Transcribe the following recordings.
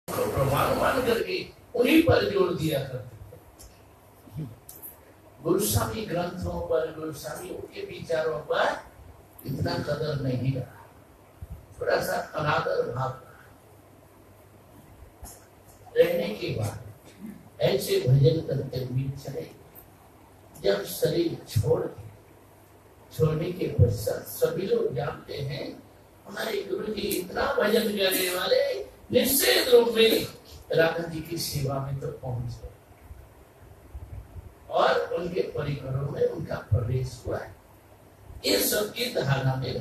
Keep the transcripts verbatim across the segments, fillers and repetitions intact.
तो प्रमाण मान करके उन्हीं पर जोर दिया करते। गुरुस्वामी ग्रंथों पर, गुरुस्वामियों के विचारों पर इतना कदर नहीं रहा, थोड़ा सा अनादर भाव रहने के बाद ऐसे भजन करते हुए चले। जब शरीर छोड़ छोड़ने के पश्चात सभी लोग जानते हैं हमारे गुरु जी इतना भजन करने वाले, निश्चित रूप में राधा जी की सेवा में तो पहुंच गए और उनके परिवारों में उनका प्रवेश हुआ है। ये सबकी धारणा में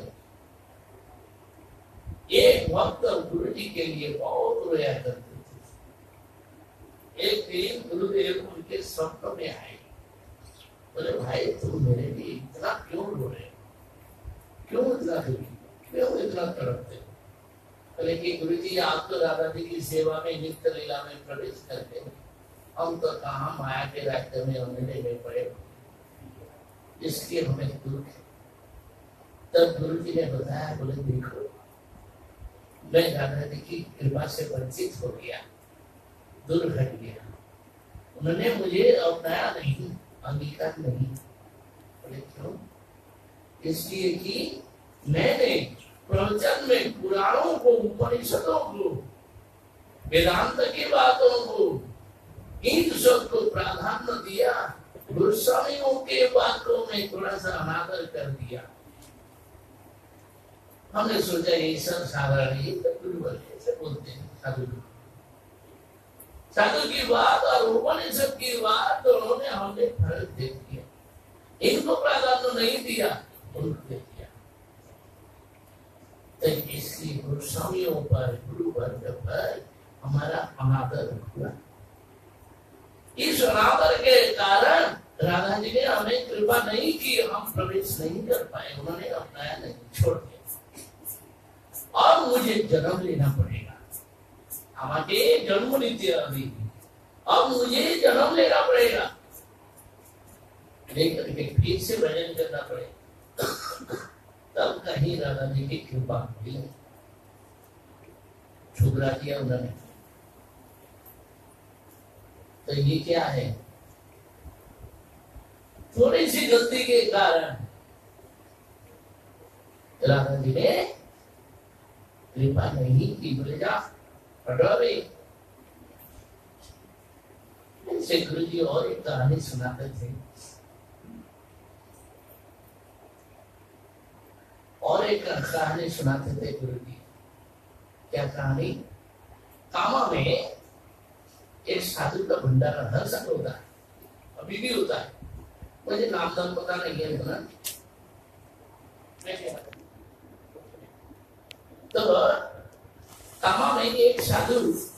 एक वक्त गुरु जी के लिए बहुत रोया करते थे। एक दिन गुरुदेव उनके स्वप्न में आए, बोले भाई तुम मेरे लिए इतना क्यों रो रहे हो, क्यों इतना दुखी, क्यों इतना तड़पते हो? बोले कि गुरु जी आप तो राधा जी की सेवा में नित्य लीला में प्रवेश करते हो, हम तो कहाँ माया के रास्ते में अंधेरे में पड़े, इसलिए हमें दुख है। तब गुरु जी ने बताया, बोले देखो मैं राधा जी की कृपा से वंचित हो गया, दूर हट गया, उन्होंने मुझे अपनाया नहीं, अंगीकार नहीं। बोले क्यों? इसलिए कि मैंने प्रवचन में पुराणों को, उपनिषदों को, वेदांत की बातों को, इन सब को प्राधान्य दिया, गुरुस्वामियों के बातों में थोड़ा सा अनादर कर दिया। हमने सोचा ये सब साधारण ही गुरुवर ऐसे बोलते हैं, साधु साधु की बात और उपनिषद की बात दोनों में हमने फर्क देख दिया, इनको प्राधान्य नहीं दिया, उनको देख दिया। तो इसलिए गुरुस्वामियों पर, गुरु वर्ग पर हमारा अनादर हुआ। इस अनादर के कारण राधा जी ने हमें कृपा नहीं की, हम प्रवेश नहीं कर पाए, उन्होंने अपनाया नहीं, छोड़ दिया। अब मुझे जन्म लेना पड़ेगा, हमारे जन्म नीति अभी, अब मुझे जन्म लेना पड़ेगा, लेकर के फिर से भजन करना पड़ेगा। तब कहीं राधा जी की कृपा हुई, ठुकरा दिया उन्होंने। तो ये क्या है? थोड़ी सी गलती के कारण राधा जी ने कृपा नहीं की, बोले जा हटोरे। ऐसे गुरु जी और एक कहानी सुनाते थे, और एक कहानी सुनाते थे गुरु जी। क्या कहानी? कामा में एक साधु का भंडारा हर साल होता है, अभी भी होता है, मुझे नाम नाम पता नहीं है ना। तो कामा में एक साधु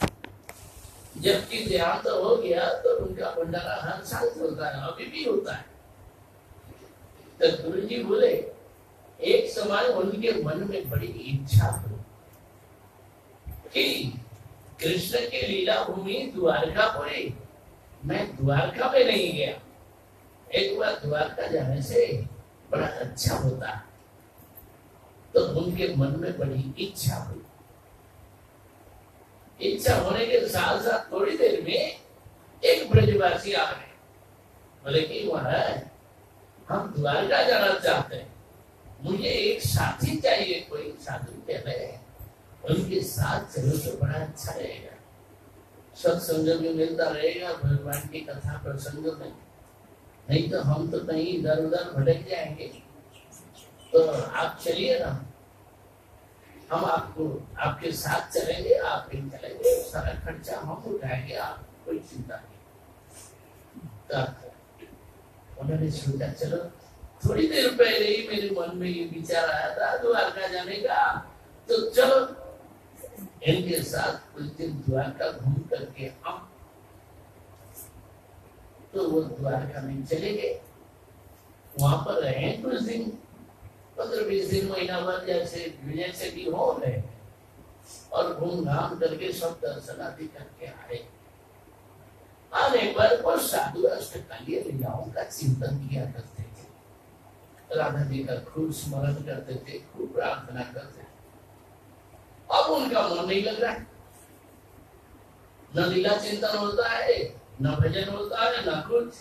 जबकि देहांत हो गया तो उनका भंडारा हर साल चलता है, अभी भी होता है। तो गुरु जी बोले एक समय उनके मन में बड़ी इच्छा हुई कि कृष्ण के लीला भूमि द्वारकापुरी, मैं द्वारका में नहीं गया, एक बार द्वारका जाने से बड़ा अच्छा होता। तो उनके मन में बड़ी इच्छा हुई। इच्छा होने के साथ साथ थोड़ी देर में एक ब्रजवासी आ गए, बोले कि महाराज हम द्वारका जाना चाहते हैं, मुझे एक साथी चाहिए, कोई साधु पहले उनके साथ चलो तो बड़ा अच्छा रहेगा, सत्संग भी मिलता रहेगा भगवान की कथा प्रसंग में, नहीं तो हम तो कहीं इधर उधर भटक जाएंगे। तो आप चलिए ना, हम आपको आपके साथ चलेंगे, आप भी चलेंगे, सारा खर्चा हम उठाएंगे, आप कोई चिंता नहीं। तो उन्होंने सोचा चलो, थोड़ी देर पहले ही मेरे मन में ये विचार आया था द्वारका जाने का, तो चलो इनके साथ कुछ दिन द्वारका घूम करके हम। तो वो द्वारका में चले गए, वहां पर रहे कुछ दिन, पंद्रह बीस दिन, महीना भर, जैसे जैसे भी हो रहे, और घूम घाम करके सब दर्शन आदि करके आए। आने पर वो साधु अष्टकालीय लीलाओं का चिंतन किया करते थे, राधा जी का खूब स्मरण करते थे, खूब प्रार्थना करते थे। अब उनका मन नहीं लग रहा है, न लीला चिंतन होता है, न भजन होता है, न कुछ,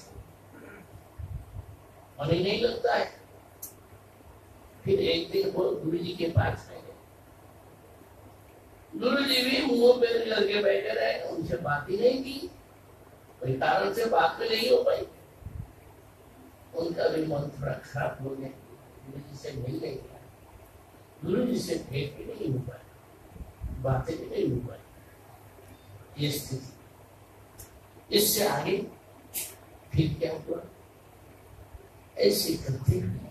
मन ही नहीं लगता है। फिर एक दिन वो गुरु जी के पास गए। गुरु जी भी मुंह पे लगे बैठे रहे, उनसे बात ही नहीं की, कोई कारण से बात भी नहीं हो पाई। उनका भी मन थोड़ा खराब हो गया, गुरु जी से मिल नहीं पाया, गुरु जी से भेंट भी नहीं हो पाया, बातें भी नहीं हो पाई। ये स्थिति, इससे आगे फिर क्या हुआ, ऐसे करते हुए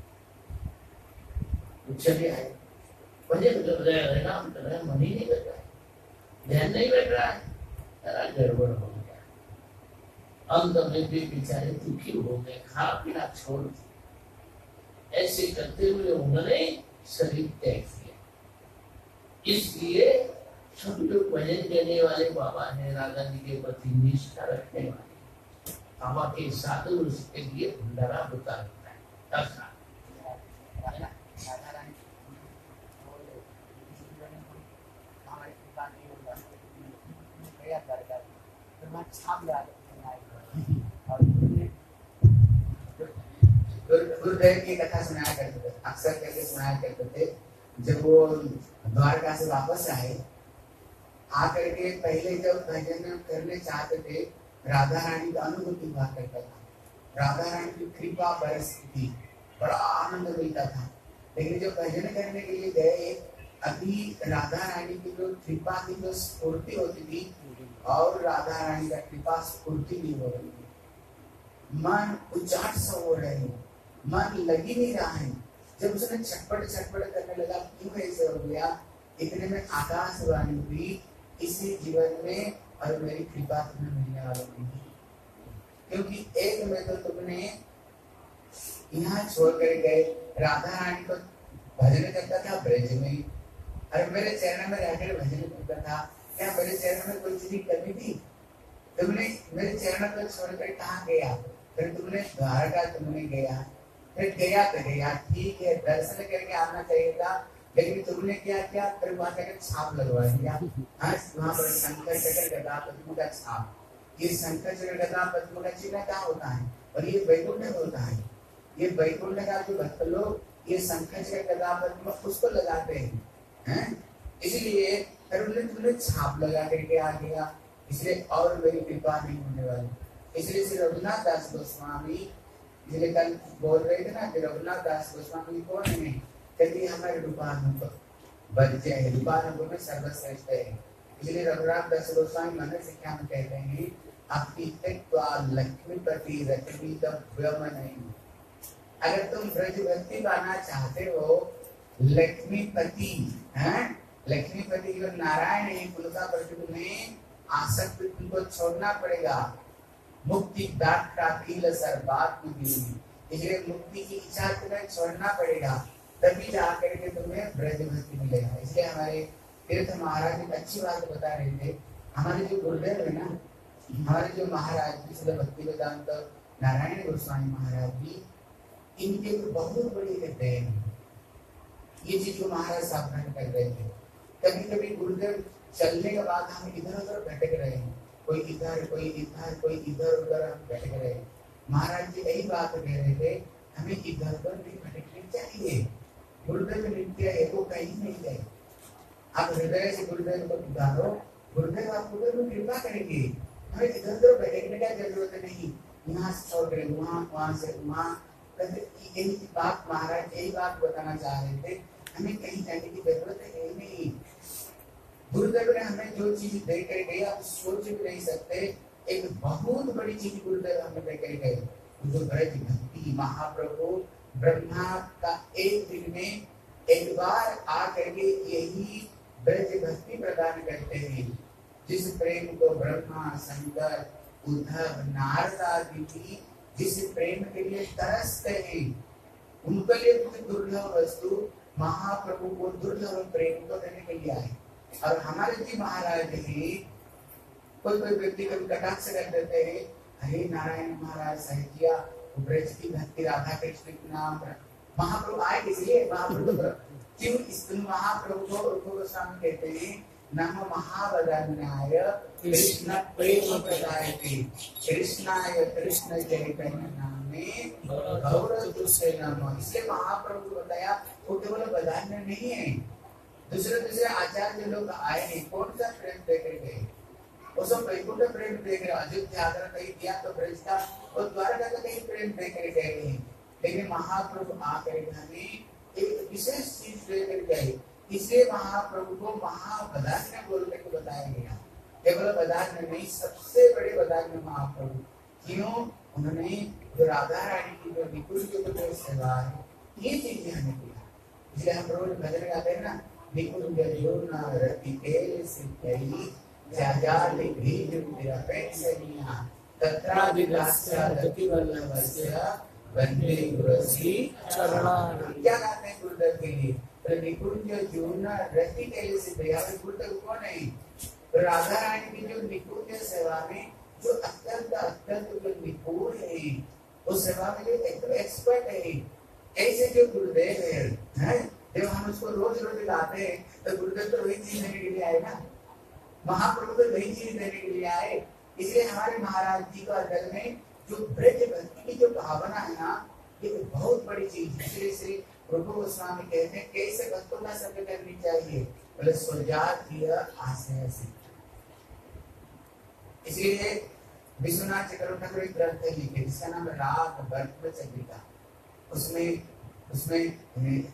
चले आए। भजन कर रहे हैं, नाम कर रहे हैं, मन ही नहीं कर रहा है, ध्यान नहीं बैठ रहा है, जरा गड़बड़ हो गया। अंत में भी बेचारे दुखी हो गए, खा पीना छोड़ दिया। ऐसे करते हुए उन्होंने शरीर त्याग किया। इसलिए सब लोग भजन करने वाले बाबा है, राधा जी के प्रति निष्ठा रखने वाले बाबा के साधु उसके लिए भंडारा होता रहता है। ऐसा गुरुदेव की कथा सुनाया करते थे, अक्सर करके सुनाया करते थे। जब वो द्वारका से वापस आए, आकर के पहले जब भजन करने चाहते थे, राधा रानी का अनुभूति हुआ करता था, राधा रानी की कृपा बरसती थी, बड़ा आनंद मिलता था। लेकिन जब भजन करने के लिए गए, अभी राधा रानी की जो कृपा की जो स्फूर्ति होती थी और राधा रानी का कृपा स्फूर्ति नहीं हो रही थी, मन उचाट सा हो रहे हैं, मन लग ही नहीं रहा है। जब उसने छटपट छटपट करने लगा, क्यों ऐसे हो गया, इतने में आकाशवाणी हुई, इसी जीवन में और मेरी कृपा तुम्हें मिलने वाली नहीं, क्योंकि एक में तो तुमने यहाँ छोड़ कर गए, राधा रानी को भजन करता था ब्रज में, और मेरे चरण में रहकर भजन करता था। क्या मेरे चरण में कोई चीज की कमी थी? तुमने मेरे चरण को छोड़कर कहाँ गया? फिर तुमने द्वारका तुमने गया, फिर गया तो गया, ठीक है, दर्शन करके आना चाहिए था, लेकिन तुमने क्या किया? फिर वहां जाकर छाप लगवा दिया। वहां पर शंकर चक्र गदा पद्म का छाप, ये शंकर चक्र गदा पद्म का चिन्ह क्या होता है? और ये वैकुंठ होता है। ये वैकुंठ का जो भक्त लोग ये शंकर चक्र गदा पद्म उसको लगाते हैं, हैं? इसलिए फिर उन्होंने तुमने छाप लगा करके आ गया, इसलिए और मेरी कृपा नहीं होने वाली। इसलिए श्री रघुनाथ दास गोस्वामी जिले कल बोल रहे थे ना कि रघुनाथ दास गोस्वामी कौन है? कहते हमारे रूपानुभव बच्चे हैं, रूपानुभव में सर्वश्रेष्ठ है। इसलिए रघुनाथ दास गोस्वामी मन शिक्षा में कहते हैं, आपकी त्यक्त्वा लक्ष्मीपति रचनीतव्यम नहीं। अगर तुम ब्रज भक्ति पाना चाहते हो, लक्ष्मीपति हैं, लक्ष्मीपति जो नारायण है, उनका प्रति तुम्हें आसक्ति तुमको छोड़ना पड़ेगा। मुक्ति दाता कील सर्वात्म दीनी, इसलिए मुक्ति की इच्छा तुम्हें छोड़ना पड़ेगा, तभी जाकर के तुम्हें ब्रज भक्ति मिलेगा। इसलिए हमारे तीर्थ महाराज एक अच्छी बात बता रहे थे, हमारे जो गुरुदेव है ना, हमारे जो महाराज जी भक्ति वेदांत नारायण गोस्वामी महाराज जी, इनके तो बहुत बड़ी कहते हैं ये चीज को महाराज सावधान कर रहे थे। कभी कभी गुरुदेव चलने के बाद हम इधर उधर भटक रहे हैं, कोई इधर कोई इधर कोई इधर उधर हम भटक रहे हैं। महाराज जी यही बात कह रहे थे, हमें इधर उधर नहीं भटकनी चाहिए। गुरुदेव नित्य है, वो कहीं नहीं गए। आप हृदय से गुरुदेव को पुकारो, गुरुदेव आपको तो कृपा करेंगे, हमें इधर उधर भटकने का जरूरत नहीं। यहाँ से छोड़ रहे, वहाँ वहाँ से वहाँ, यही बात महाराज यही बात बताना चाह रहे थे, हमें कहीं जाने की जरूरत है नहीं। गुरुदेव ने हमें जो चीज दे कर गए आप सोच भी नहीं सकते, एक बहुत बड़ी चीज गुरुदेव हमें दे कर गए, जो ब्रज भक्ति। महाप्रभु ब्रह्मा का एक दिन में एक बार आकर के यही ब्रज भक्ति प्रदान करते हैं, जिस प्रेम को ब्रह्मा शंकर उद्धव नारद आदि भी जिस प्रेम के लिए तरसते हैं, उनके लिए दुर्लभ वस्तु महाप्रभु को दुर्लभ प्रेम को देने के लिए आए। और हमारे जी महाराज जी, कोई कोई व्यक्ति कभी कटाक्ष कर देते हैं, अरे नारायण महाराज सहजिया ब्रज की भक्ति राधा कृष्ण के नाम पर महाप्रभु आए, इसलिए महाप्रभु क्यों इस महाप्रभु को गोस्वामी कहते हैं, नम महावदन्याय कृष्ण प्रेम प्रदायते कृष्णाय कृष्ण चैतन्य नामे गौरवतुसे नमः। इसलिए महाप्रभु को बताया वो केवल बधान्य नहीं है, दूसरे दूसरे आचार्य लोग आए हैं, कौन सा प्रेम देकर गए? वो सब वैकुंठ प्रेम देकर, अयोध्या अगर कहीं दिया तो ब्रज का और द्वारका का कहीं प्रेम देकर गए हैं, लेकिन महाप्रभु आकर हमें एक विशेष चीज देकर गए। इसलिए महाप्रभु को महावदान्य बोल करके बताया गया। केवल वदान्य नहीं, सबसे बड़े वदान्य महाप्रभु। क्यों? उन्होंने जो राधा रानी की जो निकुंज जो सेवा है, ये चीजें हमें दिया। इसलिए हम रोज भजन गाते हैं ना, निकुंज जोना रति केल सिद्धि जाजाल ग्रीव निरपेक्षणीया तत्रा विलास्य रति वल्लभस्य वंदे गुरुश्री चरणारविंद। क्या गाते हैं गुरुदेव के लिए? तो निकुंज जोना रति केल सिद्धि, हमें गुरुदेव कौन है? राधा रानी की जो निकुंज सेवा में जो अत्यंत अत्यंत जो निपुण है, उस सेवा में जो एकदम एक्सपर्ट है, ऐसे जो गुरुदेव है, है? जब हम उसको रोज रोज गाते हैं तो गुरुदेव तो वही चीज देने के लिए आए ना, महाप्रभु तो वही चीज देने के लिए आए। इसलिए हमारे महाराज जी का दिल में जो ब्रज भक्ति की जो भावना है ना, ये बहुत बड़ी चीज है। इसलिए श्री प्रभु गोस्वामी कहते हैं कैसे भक्तों का संग करनी चाहिए, बोले स्वजातीय आशय से। इसलिए विश्वनाथ चक्रवर्ती एक ग्रंथ लिखे जिसका नाम राग बर्फ चक्रिका, उसमें उसमें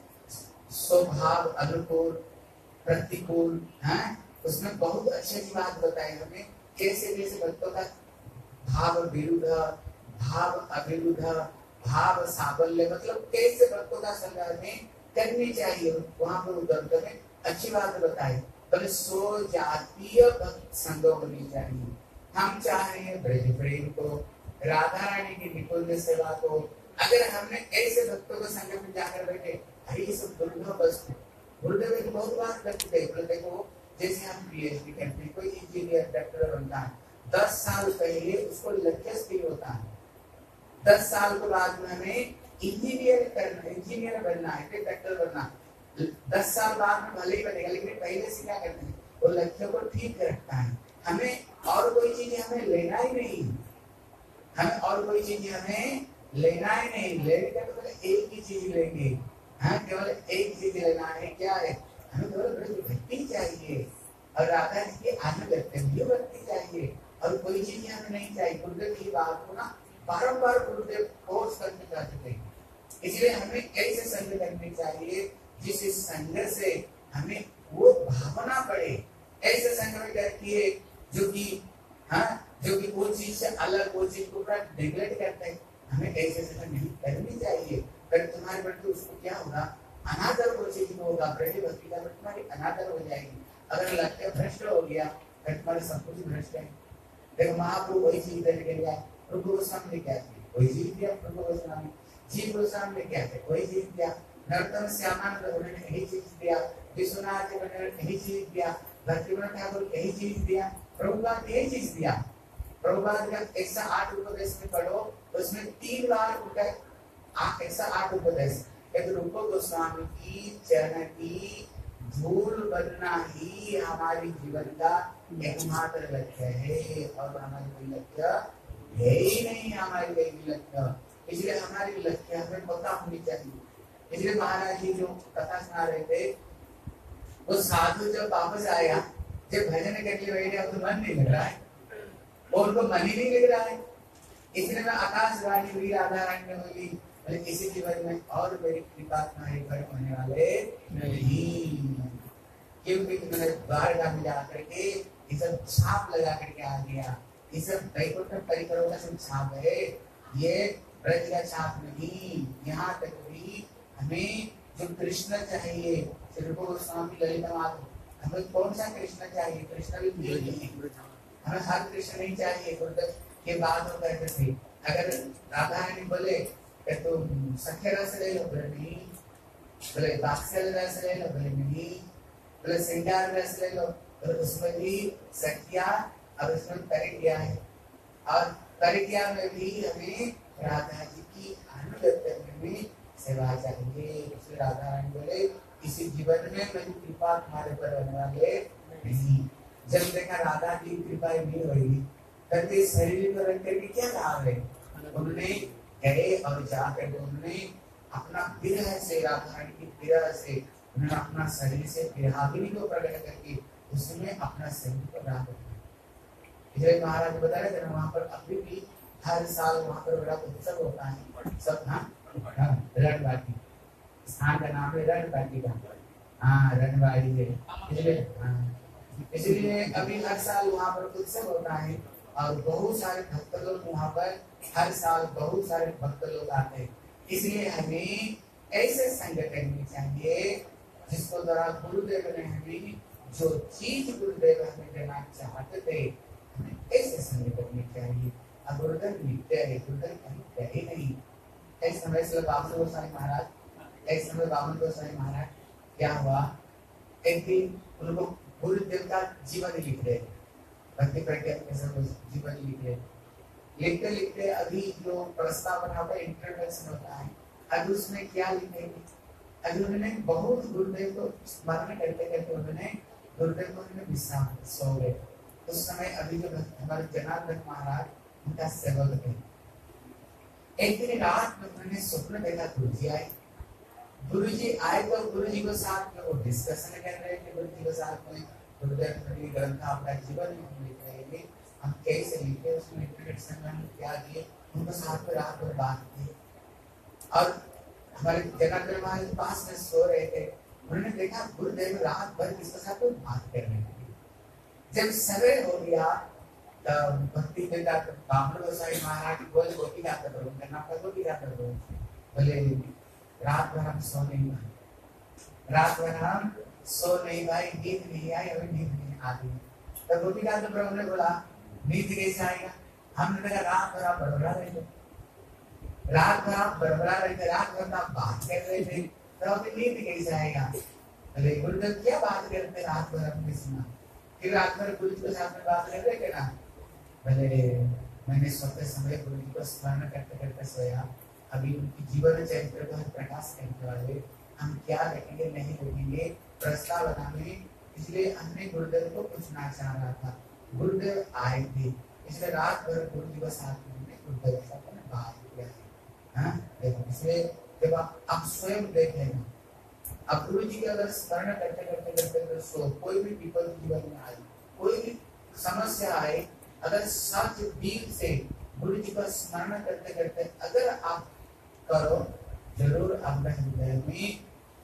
स्वभाव अनुकूल प्रतिकूल है, उसमें बहुत अच्छी बात बताई हमें कैसे कैसे भक्तों का भाव विरुद्ध भाव अविरुद्ध भाव साबल्य, मतलब कैसे भक्तों का संग में करनी चाहिए। वहां पर उधर में अच्छी बात बताई, बोले सो जातीय भक्त संग होनी चाहिए। हम चाह रहे हैं ब्रज प्रेम को, राधा रानी की निकुंज सेवा को, अगर हमने ऐसे भक्तों को संग में जाकर बैठे, अरे ये सब दुर्लभ वस्तु। गुरुदेव एक बहुत बात करते थे, देखो जैसे हम पीएचडी करते हैं, कोई इंजीनियर डॉक्टर बनता है, दस साल पहले उसको लक्ष्य स्थिर होता है, दस साल के बाद में हमें इंजीनियर करना, इंजीनियर बनना है, डॉक्टर बनना, दस साल बाद में भले ही बनेगा, लेकिन पहले से क्या करते हैं, वो लक्ष्य को ठीक रखता है। हमें और कोई चीज हमें लेना ही नहीं, हमें और कोई चीज हमें लेना ही नहीं, लेने का तो एक ही चीज लेंगे, हाँ केवल एक चीज लेना है, क्या है? हमें केवल ब्रज भक्ति चाहिए और राधा जी के अनुगत्य भी भक्ति चाहिए, और कोई चीज हमें नहीं चाहिए। गुरुदेव की बात को ना बारम्बार गुरुदेव फोर्स करने चाहते थे। इसलिए हमें ऐसे संग करने चाहिए जिस संग से हमें वो भावना पड़े, ऐसे संग में करती है जो कि हाँ जो कि वो चीज से अलग, वो चीज को पूरा नेग्लेक्ट करते हैं। हमें ऐसे संग नहीं करनी चाहिए, फिर तुम्हारे पर तो उसको क्या होगा, अनादर वो चीज को होगा, ब्रज भक्ति का तुम्हारी अनादर हो जाएगी। अगर लक्ष्य भ्रष्ट हो गया फिर तुम्हारे सब कुछ भ्रष्ट है। देखो महाप्रभु वही चीज देने के लिए, प्रभु गोस्वामी ने क्या किया, वही चीज दिया। प्रभु गोस्वामी जी गोस्वामी ने क्या किया, वही चीज दिया। नरोत्तम श्यामानंद उन्होंने यही चीज दिया, विश्वनाथ जी ने यही चीज दिया, भक्तिविनोद ठाकुर यही चीज दिया, प्रभुपाद यही चीज दिया। प्रभुपाद का एक सौ आठ उपदेश में पढ़ो, उसमें तीन बार उनका एक सौ आठ उपदेश, एक रूप गोस्वामी की चरण की धूल बनना ही हमारी जीवन का एकमात्र लक्ष्य है, और हमारी कोई लक्ष्य है ही नहीं, हमारी कोई लक्ष्य। इसलिए हमारी लक्ष्य हमें पता होनी चाहिए। इसलिए महाराज जी जो कथा सुना रहे थे, वो साधु जब वापस आया, जब भजन के लिए बैठे तो मन नहीं लग रहा है, और उनको मन ही नहीं लग रहा है। इसलिए मैं आकाशवाणी हुई, राधा रानी हुई, किसी जीवन में और मेरी कृपा तुम्हारे घर होने वाले नहीं, क्योंकि मैंने द्वारका में जाकर के ये सब छाप लगा करके आ गया। ये सब वैकुंठ परिक्रमा का सब छाप है, ये ब्रज का छाप नहीं। यहाँ तक भी हमें जो कृष्ण चाहिए, श्री गोस्वामी ललिता माधव, हमें कौन सा कृष्ण चाहिए? कृष्ण भी नहीं, हमें हर कृष्ण नहीं चाहिए। गुरुदेव के बात हो करते थे, अगर राधा रानी बोले तो सख्य रस ले लो, बोले नहीं, बोले वात्सल्य रस ले लो, बोले नहीं, बोले श्रृंगार रस ले लो, बोले उसमें भी सख्या और उसमें परिज्ञा है, और परिज्ञा में भी हमें राधा जी की अनुगत्य में सेवा चाहिए। इसलिए राधा रानी बोले इसी जीवन में मेरी कृपा तुम्हारे पर रहने वाले नहीं। जब देखा राधा की कृपा नहीं होगी तब ये शरीर को रख करके क्या लाभ है। उन्होंने गए और जाकर उन्होंने अपना विरह से, राधा रानी की विरह से उन्होंने अपना शरीर से विरागिनी को प्रकट करके उसमें अपना शरीर को राग इसलिए महाराज बता रहे थे ना, वहां पर अभी भी हर साल वहां पर बड़ा उत्सव होता है सब। हाँ रणबाटी स्थान का नाम है रणबाटी का। हाँ रणबाड़ी है, इसलिए इसलिए अभी हर साल वहां पर उत्सव होता है और बहुत सारे भक्त लोग वहां पर हर साल बहुत सारे भक्त लोग आते हैं। इसलिए हमें ऐसे संग करनी चाहिए जिसको द्वारा गुरुदेव ने हमें जो चीज गुरुदेव हमें देना चाहते थे हमें ऐसे संग करनी चाहिए। अब गुरुदेव नित्य है, गुरुदेव नित्य ही नहीं। एक समय से बाबन गोसाई महाराज एक समय बाबन गोसाई महाराज क्या हुआ, एक दिन उनको गुरुदेव का जीवन लिख रहे, भक्ति प्रज्ञा के सब जीवन लिख रहे। लिखते लिखते अभी जो प्रस्ताव बना हुआ इंट्रोडक्शन होता है, अभी उसमें क्या लिखेंगे। अभी उन्होंने बहुत गुरुदेव को स्मरण करते करते उन्होंने गुरुदेव को उन्होंने विश्राम सो गए। उस समय अभी जो हमारे जनार्दन महाराज उनका सेवक थे, एक दिन रात में उन्होंने स्वप्न देखा गुरु जी आए। गुरु जी आए तो गुरु जी को साथ में वो डिस्कशन कर रहे थे। गुरु जी के साथ में गुरुदेव ग्रंथ अपना जीवन लिख रहे थे, हम कैसे लिखे उसमें इंट्रोडक्शन में क्या दिए, उनको साथ में रात भर बात की। और हमारे जनार्दन महाराज पास में सो रहे थे, उन्होंने देखा गुरुदेव रात भर किसके साथ तो बात करने लगे। जब सवेरे हो गया भक्ति देता बामन गोसाई महाराज बोले गोटी का कर दो, करना का गोटी का कर दो। बोले रात भर हम सो नहीं पाए, रात भर हम सो नहीं पाए, नींद नहीं आई, अभी नींद नहीं आ रही। तब गोटी का तो प्रभु ने बोला नींद कैसे आएगा। हमने देखा रात भर आप बड़बड़ा रहे थे, रात भर आप बड़बड़ा रहे थे, रात भर आप बात कर रहे थे, तो अभी नींद कैसे आएगा। अरे गुरुदेव क्या बात करते रात भर हमने सुना, फिर रात भर गुरु जी के साथ में बात कर रहे थे ना। भले मैंने सोते समय गुरु जी को स्मरण करते करते सोया। अभी उनकी जीवन चरित्र को प्रकाश करने वाले हम क्या लिखेंगे नहीं लिखेंगे प्रस्ताव बनाने, इसलिए हमने गुरुदेव को पूछना चाह रहा था। गुरुदेव आए थे, इसलिए रात भर गुरु जी के साथ में गुरुदेव के साथ में बात किया। हाँ देखो, इसलिए जब आप, आप स्वयं देखें ना, अब गुरु जी का अगर स्मरण करते करते करते करते सो कोई भी विपद जीवन में आए, कोई भी समस्या आए, अगर सच दिल से गुरु जी का स्मरण करते करते अगर आप करो, जरूर अपने हृदय में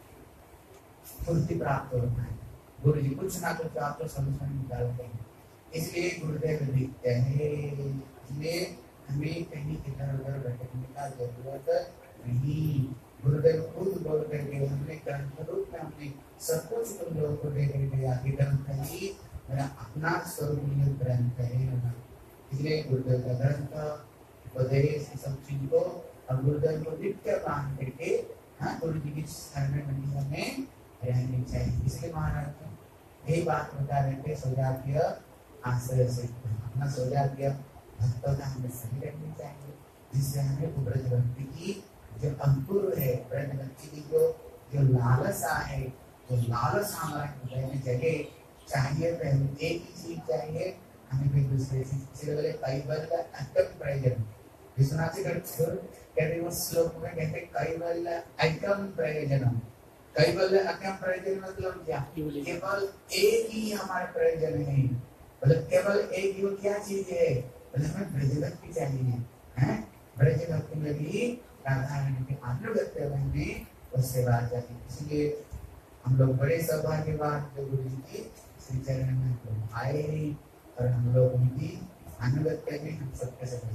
फुर्ती प्राप्त होता है। गुरु जी कुछ ना कुछ आपको सलूशन निकालते हैं। इसलिए गुरुदेव लिखते हैं, इसलिए हमें कहीं इधर उधर भटकने का जरूरत नहीं। गुरुदेव खुद बोल करके हमने ग्रंथ रूप में हमने सब कुछ तुम लोगों को दे करके आगे ग्रंथ ही मेरा अपना स्वरूप ग्रंथ है। इसलिए गुरुदेव का ग्रंथ उपदेश सब चीज को और गुरुदेव को नित्य मान करके हाँ गुरु जी की शरण में हमें रहनी चाहिए। इसलिए महाराज यही बात बता रहे थे, सौजातीय आश्रय से अपना सौजातीय भक्तों का हमें सही रखनी चाहिए, जिससे हमें ब्रज भक्ति की जो अंकुर है, ब्रज भक्ति की जो जो लालसा है, जो लालसा हमारे हृदय में जगे चाहिए। पहले एक ही चीज चाहिए हमें, फिर दूसरे चीज बोले कैवल्य अत्यंत प्रयोजन। विश्वनाथ जी कहते वो श्लोक में कहते कैवल्य अत्यंत प्रयोजन। कैवल्य अत्यंत प्रयोजन मतलब क्या, केवल एक ही हमारे प्रयोजन है। मतलब केवल एक ही क्या चीज है, मतलब हमें ब्रज भक्ति चाहिए है। ब्रज भक्ति में भी राधा रानी के अनुगत्य में वो सेवा चाहिए। इसलिए हम लोग बड़े सौभाग्यवान जो गुरु जी की श्री चरण में आए हैं और हम लोग उनकी अनुगत्य में हम सबके सब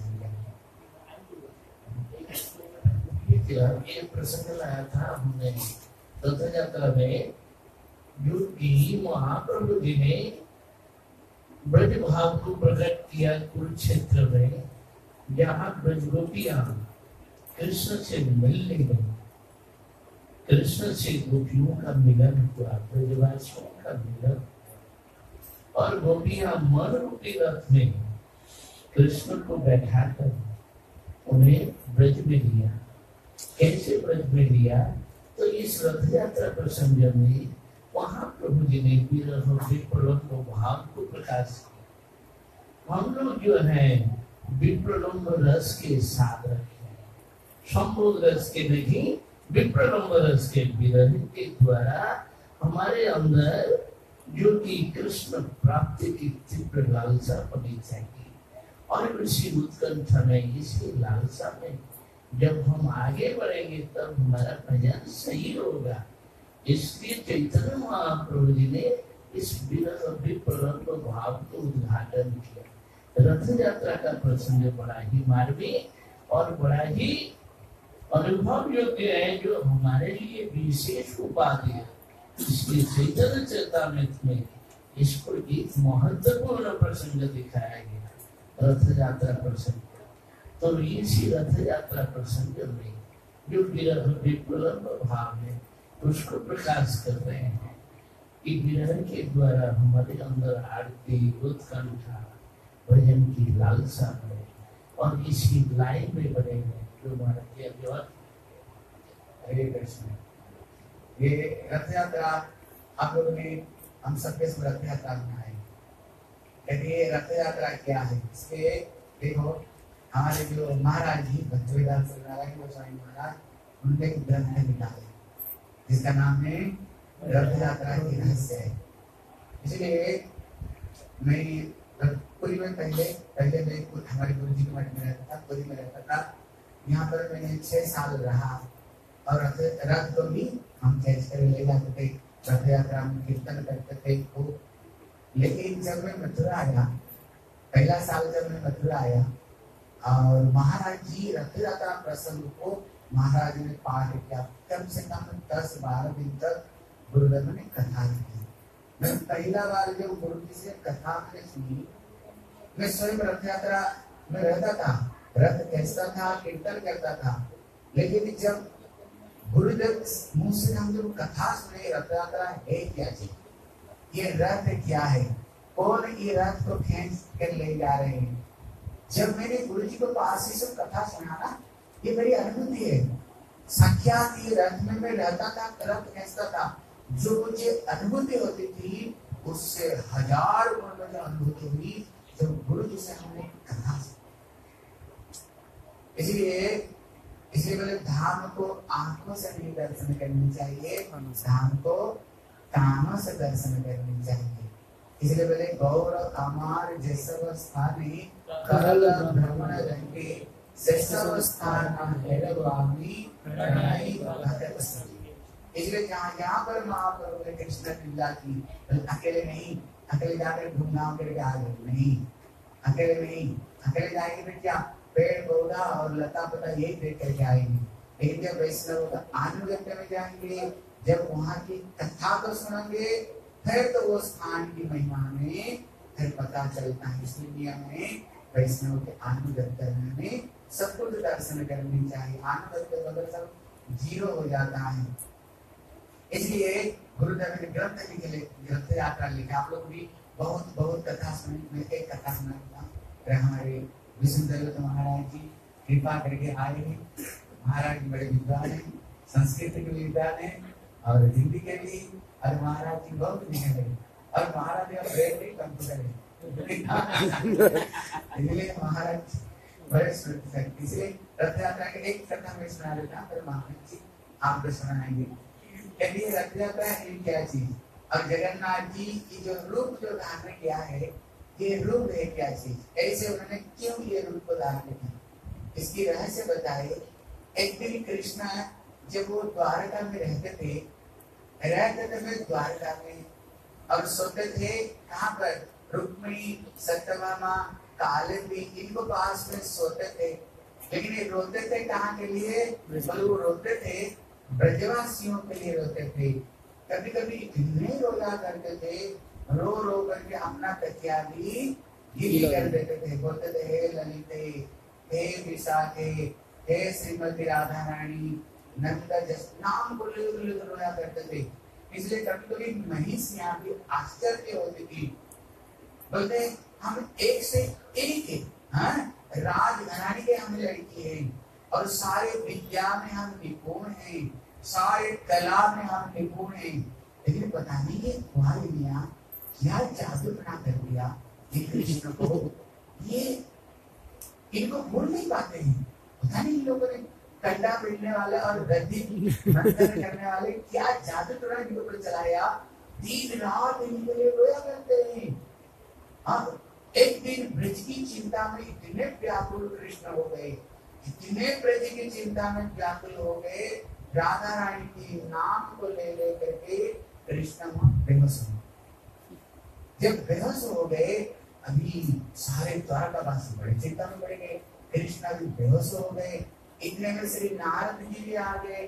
ये प्रसंग लाया था हमने रथ यात्रा में, जो कि महाप्रभु जी ने ब्रज भाव को प्रकट किया कुरुक्षेत्र में, जहाँ ब्रज गोपियां कृष्ण से मिलने गई, कृष्ण से गोपियों का मिलन हुआ, ब्रजवासियों का मिलन। और गोपियां मन रूपी रथ में कृष्ण को बैठाकर उन्हें ब्रज में लिया। कैसे ब्रज में लिया, तो इस रथ यात्रा प्रसंग में वहां प्रभु जी ने विप्रलंब भाव को प्रकाश किया। हम लोग जो है विप्रलंब रस के साधक हैं, संभोग रस के नहीं, विप्रलंब रस के विरह के द्वारा हमारे अंदर जो कि कृष्ण प्राप्ति की तीव्र लालसा बनी चाहिए। और इसी उत्कंठा में, इसी लालसा में जब हम आगे बढ़ेंगे तब हमारा भजन सही होगा। इसलिए चैतन्य महाप्रभु जी ने इस विरह विप्रलंब भाव को उद्घाटन किया। रथ यात्रा का प्रसंग बड़ा ही मार्मिक और बड़ा ही अनुभव योग्य है, जो हमारे लिए विशेष उपाधि है। इसलिए चैतन्य चेतामृत में इसको एक महत्वपूर्ण प्रसंग दिखाया गया, रथ यात्रा प्रसंग। तो इसी रथ यात्रा प्रसंग में जो विरह विप्रलंब भाव है उसको प्रकाश कर रहे हैं कि विरह के द्वारा हमारे अंदर आरती, उत्कंठा, भजन की लालसा बढ़े और इसी लाइन में बढ़े हैं जो महाराज। हरे कृष्ण। ये रथ यात्रा आप लोगों ने हम सबके रथ यात्रा में आए, यदि ये रथ यात्रा क्या है इसके देखो, हमारे जो महाराज जी भक्तिवेदांत नारायण गोस्वामी महाराज, उनने एक ग्रंथ लिखा है जिसका नाम है रथ यात्रा की रहस्य है। इसलिए मैं पुरी में पहले पहले मैं हमारे गुरु जी के मठ में रहता था, पुरी में रहता था। यहाँ पर मैंने छह साल रहा और रथ रथ को भी हम खेच कर ले जाते थे, रथ यात्रा में कीर्तन करते थे खूब। लेकिन जब मैं मथुरा आया, पहला साल जब मैं मथुरा आया और महाराज जी रथ यात्रा प्रसंग को महाराज ने पाठ किया, कम से कम दस बारह दिन तक गुरुदेव ने कथा की। मैं पहला बार जब गुरु जी से कथा मैंने सुनी, मैं स्वयं रथ यात्रा में रहता था, रथ खींचता था, कीर्तन करता था। लेकिन जब गुरुदेव मुंह से हम जब कथा सुने, रथ यात्रा है क्या चीज, ये रथ क्या है, कौन ये रथ को खींच कर ले जा रहे हैं, जब मैंने गुरु जी को पास से सब कथा सुना ना, ये मेरी अनुभूति है। साक्षात ये रथ में मैं रहता था, रथ खींचता था, जो मुझे अनुभूति होती थी उससे हजार गुण मुझे अनुभूति हुई जब गुरु जी से हमने कथा सुनी। इसलिए इसलिए बोले धाम को आंखों से नहीं दर्शन करनी चाहिए, धाम को कानों से दर्शन करनी चाहिए। इसलिए बोले गौर अमार जैसव स्थाने करल भ्रमण रंगे सेसव स्थान हेरवामी प्रणयी भगत सभी। इसलिए जहाँ जहाँ पर महाप्रभु ने कृष्ण लीला की, अकेले नहीं, अकेले जाकर घूमघाम करके आ गए नहीं, अकेले नहीं, अकेले जाएंगे फिर क्या पेड़ पौधा और लता पता यही देख करके आएंगे। लेकिन जब वैष्णव का आनुगत्य में जाएंगे, जब वहाँ की कथा को सुनेंगे, फिर तो वो स्थान की महिमा में फिर पता चलता है। इसलिए हमें वैष्णव के अनुगत्य में सब कुछ दर्शन करनी चाहिए, अनुगत्य बगैर सब जीरो हो जाता है। इसलिए गुरुदेव ने ग्रंथ लिखे, ग्रंथ यात्रा लिखा। आप लोग भी बहुत बहुत कथा सुनी, मैं एक कथा सुना। हमारे विष्णुदत्त महाराज जी कृपा करके आए हैं। महाराज बड़े विद्वान हैं, संस्कृत के विद्वान हैं और हिंदी के भी, और महाराज जी बहुत लिखे हैं और महाराज का ब्रेन भी कंप्यूटर है। इसलिए महाराज बड़े स्मृति करते। इसलिए रथ यात्रा के एक कथा में सुना देता, फिर महाराज जी आपको सुनाएंगे। यदि रथ यात्रा है क्या चीज, और जगन्नाथ जी की जो रूप जो धारण किया है, ये रूप है क्या चीज, ऐसे उन्होंने क्यों ये रूप को धारण किया, इसकी रहस्य बताए। एक दिन कृष्ण जब वो द्वारका में रहते थे, रहते थे द्वारका में और सोते थे कहाँ पर, रुक्मिणी, सत्यभामा, कालिंदी, इनको पास में सोते थे। लेकिन ये रोते थे कहाँ के लिए, वो रोते थे ब्रजवासियों के लिए रोते थे। कभी कभी इतने रोया करते थे, रो रो करके अपना तकिया भी गीली कर देते थे। बोलते थे हे ललिते, हे विशाखे, हे श्रीमती राधा रानी, नंदा जस नाम को ले रोया करते थे। इसलिए कभी कभी महिषियां भी आश्चर्य होती थी, बोलते हम एक से एक है, हाँ राजघराने के हम लड़की हैं और सारे विद्या में हम निपुण हैं, सारे कला में हम निपुण हैं, लेकिन पता नहीं ये कुमारी मियाँ क्या जादू बना कर दिया ये कृष्ण को, ये इनको भूल नहीं पाते हैं। पता नहीं इन लोगों ने कंडा पीटने वाले और गद्दी मंथन करने वाले क्या जादू टोना इनके ऊपर चलाया, दिन रात इनके लिए रोया करते हैं। हाँ, एक दिन ब्रज की चिंता में इतने व्याकुल कृष्ण हो गए, इतने ब्रज की चिंता में व्याकुल हो गए, राधा रानी के नाम को ले ले करके कृष्ण बेहोश हो। जब बेहोश हो गए, अभी सारे द्वारकावासी बड़े चिंता में पड़ गए, कृष्ण भी बेहोश हो गए। इतने में श्री नारद जी भी आ गए।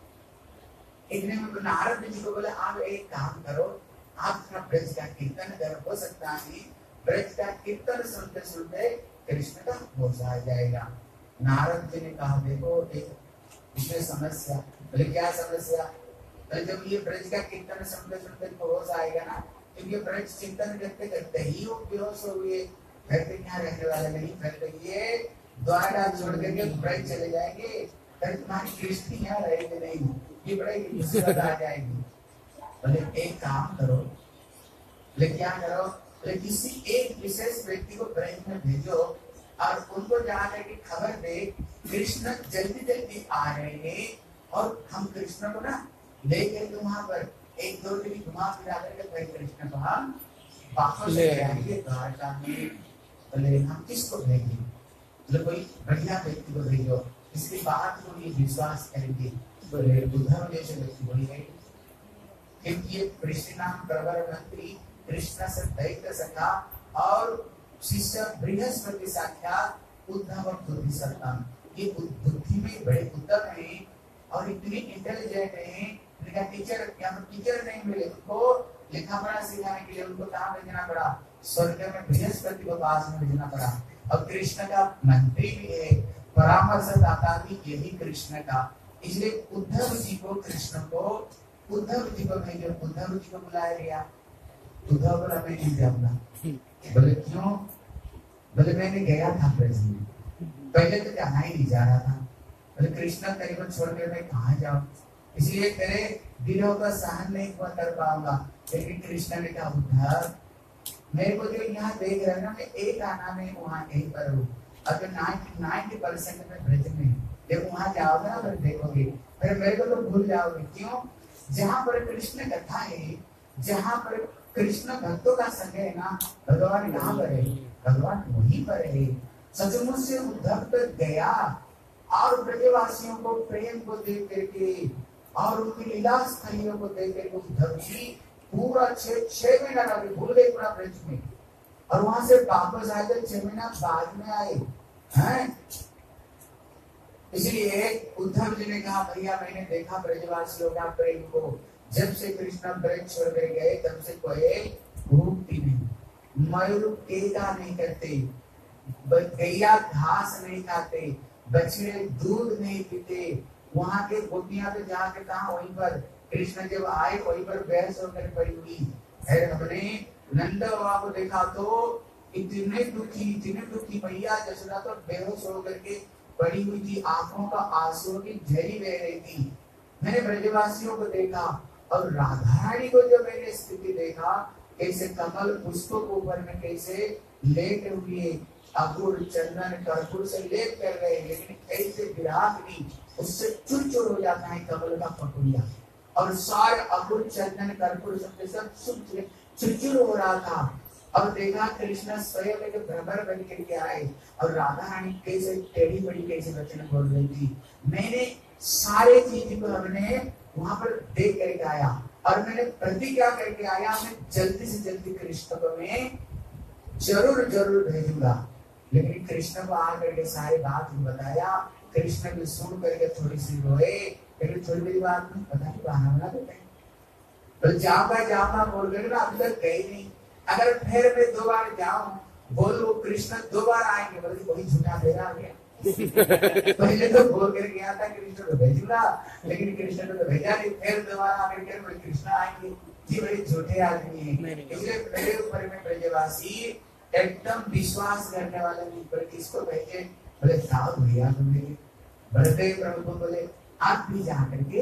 इतने में नारद जी को बोले आप एक काम करो, आप अपना ब्रज का कीर्तन करो, हो सकता है ब्रज का कीर्तन सुनते सुनते कृष्ण का होश आ जाएगा। नारद जी ने कहा देखो एक इसमें समस्या। बोले क्या समस्या? तो जब ये ब्रज का कीर्तन सुनते सुनते होश आएगा ना, तो ये ब्रज चिंतन करते करते ही वो बेहोश हो गए, फिर तो यहाँ रहने वाले नहीं, फिर तो ये द्वारका छोड़ करके ब्रज चले जाएंगे, फिर तुम्हारी दृष्टि यहाँ रहेगी नहीं, ये बड़ी मुसीबत आ जाएगी। बोले एक काम करो, बोले क्या करो? बोले किसी एक विशेष व्यक्ति को ब्रज में भेजो और उनको जाकर के खबर दे कृष्ण जल्दी जल्दी आ रहे हैं, और हम कृष्ण को ना लेकर के वहां पर एक दो दिन घुमा फिरा करके फिर कृष्ण को हम वापस ले आएंगे द्वारका में। बोले हम किसको भेजें? बोले कोई बढ़िया व्यक्ति को भेजो, इसकी बात को ये विश्वास करेंगे। बोले उद्धव जैसे व्यक्ति बोलिए, क्योंकि ये कृष्ण नाम प्रवर मंत्री, कृष्ण से दैत्य सखा और शिष्य बृहस्पति साक्षात उद्धव बुद्धि सत्तम, ये बुद्धि में बड़े उत्तम है और इतनी इंटेलिजेंट है। उनका टीचर या टीचर नहीं मिले, उनको लिखा पढ़ा सिखाने के लिए उनको कहाँ भेजना पड़ा? स्वर्ग में बृहस्पति को पास में भेजना पड़ा। और कृष्ण का मंत्री भी है, परामर्शदाता भी यही कृष्ण का, इसलिए उद्धव जी को कृष्ण को उद्धव जी को भेजो। उद्धव जी को बुलाया गया। उद्धव बोला मैं नहीं जाऊंगा। बोले क्यों? बोले मैंने गया था ब्रज में, पहले तो जाना ही नहीं जा रहा था। बोले कृष्ण तेरे को छोड़ के मैं कहाँ जाऊँ, इसलिए तेरे दिलों का सहन नहीं कर पाऊंगा। लेकिन कृष्ण ने कहा उद्धव मेरे को जो यहाँ देख रहे ना, मैं एक आना में वहाँ कहीं पर हूँ, अगर नाइन्टी परसेंट में ब्रज में, जब वहाँ जाओगे ना फिर देखोगे, फिर मेरे को तो भूल जाओगे। क्यों? जहाँ पर कृष्ण कथा है, जहाँ पर कृष्ण भक्तों का संग है ना, भगवान यहाँ पर है, भगवान वहीं पर है। सचमुच से उद्धव तक गया और ब्रजवासियों को प्रेम को देख करके और उनकी लीला स्थलियों को देख करके उद्धव जी पूरा छह छह महीना लगे, भूल गए पूरा ब्रज में, और वहां से वापस आए थे छह महीना बाद में आए हैं। इसलिए उद्धव जी ने कहा भैया मैंने देखा ब्रजवासियों का प्रेम को, जब से कृष्ण ब्रज छोड़ कर गए तब से कोई भूखती नहीं, मयूर टेका नहीं करते, गैया घास नहीं खाते, बछड़े दूध नहीं पीते, वहां के गोपियां तो जाके कहा वहीं पर कृष्ण जब आए वहीं पर बहस होकर पड़ी हुई। फिर हमने नंद बाबा को देखा तो इतने दुखी इतने दुखी, मैया जसोदा तो बेहोश होकर के पड़ी हुई थी, आंखों का आंसू की झरी बह रही थी। मैंने ब्रजवासियों को देखा और राधा रानी को जो मैंने स्थिति देखा, कैसे कमल पुष्पों के ऊपर में कैसे लेट हुए, अगुर चंदन कर्पूर से लेप कर रहे, लेकिन कैसे विरागनी उससे चुर चुर हो जाता है कमल का पकुड़िया, और सारे अगुर चंदन कर्पूर सबके सब चुरचुर हो रहा था। और देखा कृष्ण स्वयं एक भ्रमर बन करके आए और राधा रानी कैसे टेढ़ी बड़ी कैसे वचन बोल रही थी। मैंने सारे चीज को हमने वहां पर देख करके आया और मैंने प्रतिज्ञा करके आया, मैं जल्दी से जल्दी कृष्ण को मैं जरूर जरूर भेजूंगा। लेकिन कृष्ण को आकर के सारी बात बताया, कृष्ण भी सुन करके थोड़ी सी रोए, लेकिन थोड़ी बड़ी बात नहीं, पता नहीं बहाना बना देते हैं, तो जाऊंगा जाऊंगा बोल कर ना अभी तक गई नहीं, अगर फिर मैं दो बार जाऊं बोलो कृष्ण दो बार आएंगे, बोले कोई झूठा फेरा आ गया। पहले तो बोल कर गया था कृष्ण को भेजूंगा, लेकिन कृष्ण को तो भेजा नहीं, फिर दोबारा आकर के बोले कृष्ण आएंगे, जी बड़े झूठे आदमी है। इसलिए मेरे ऊपर में ब्रजवासी एकदम विश्वास करने वाले नहीं, पर किसको भेजे? बोले साहब भैया तुमने बड़े प्रभु को बोले आप भी जा करके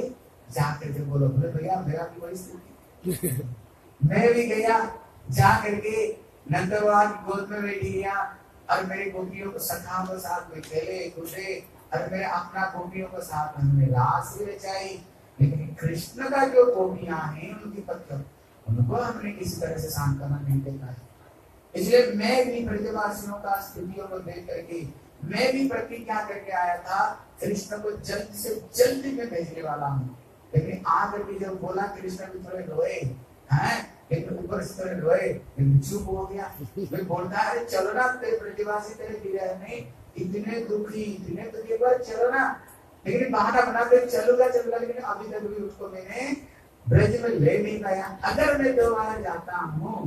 जाकर के बोलो, बोले भैया मेरा भी वही स्थिति। मैं भी गया, जा करके नंद भगवान की गोद में बैठी गया और मेरी गोपियों को सखाओं के साथ में खेले कूदे और मैं अपना गोपियों के साथ हमने रास भी रचाई। लेकिन कृष्ण का जो गोपियां हैं उनकी पत्थर उनको हमने किसी तरह से सांत्वना नहीं देखा है। इसलिए मैं भी ब्रजवासियों का स्थितियों को देख करके मैं भी प्रतिज्ञा करके आया था कृष्ण को जल्द से जल्द में भेजने वाला हूँ। लेकिन आकर के जब बोला कृष्ण भी थोड़े रोए हैं, लेकिन ऊपर से थोड़े रोए, चुप हो गया। मैं बोलता है चलो ना, तेरे ब्रजवासी तेरे गिरह नहीं इतने दुखी इतने दुखी पर चलो ना, लेकिन बहाना बनाते चलूंगा चलूंगा, लेकिन अभी तक भी उसको मैंने ब्रज में ले नहीं पाया। अगर मैं दो बार जाता हूँ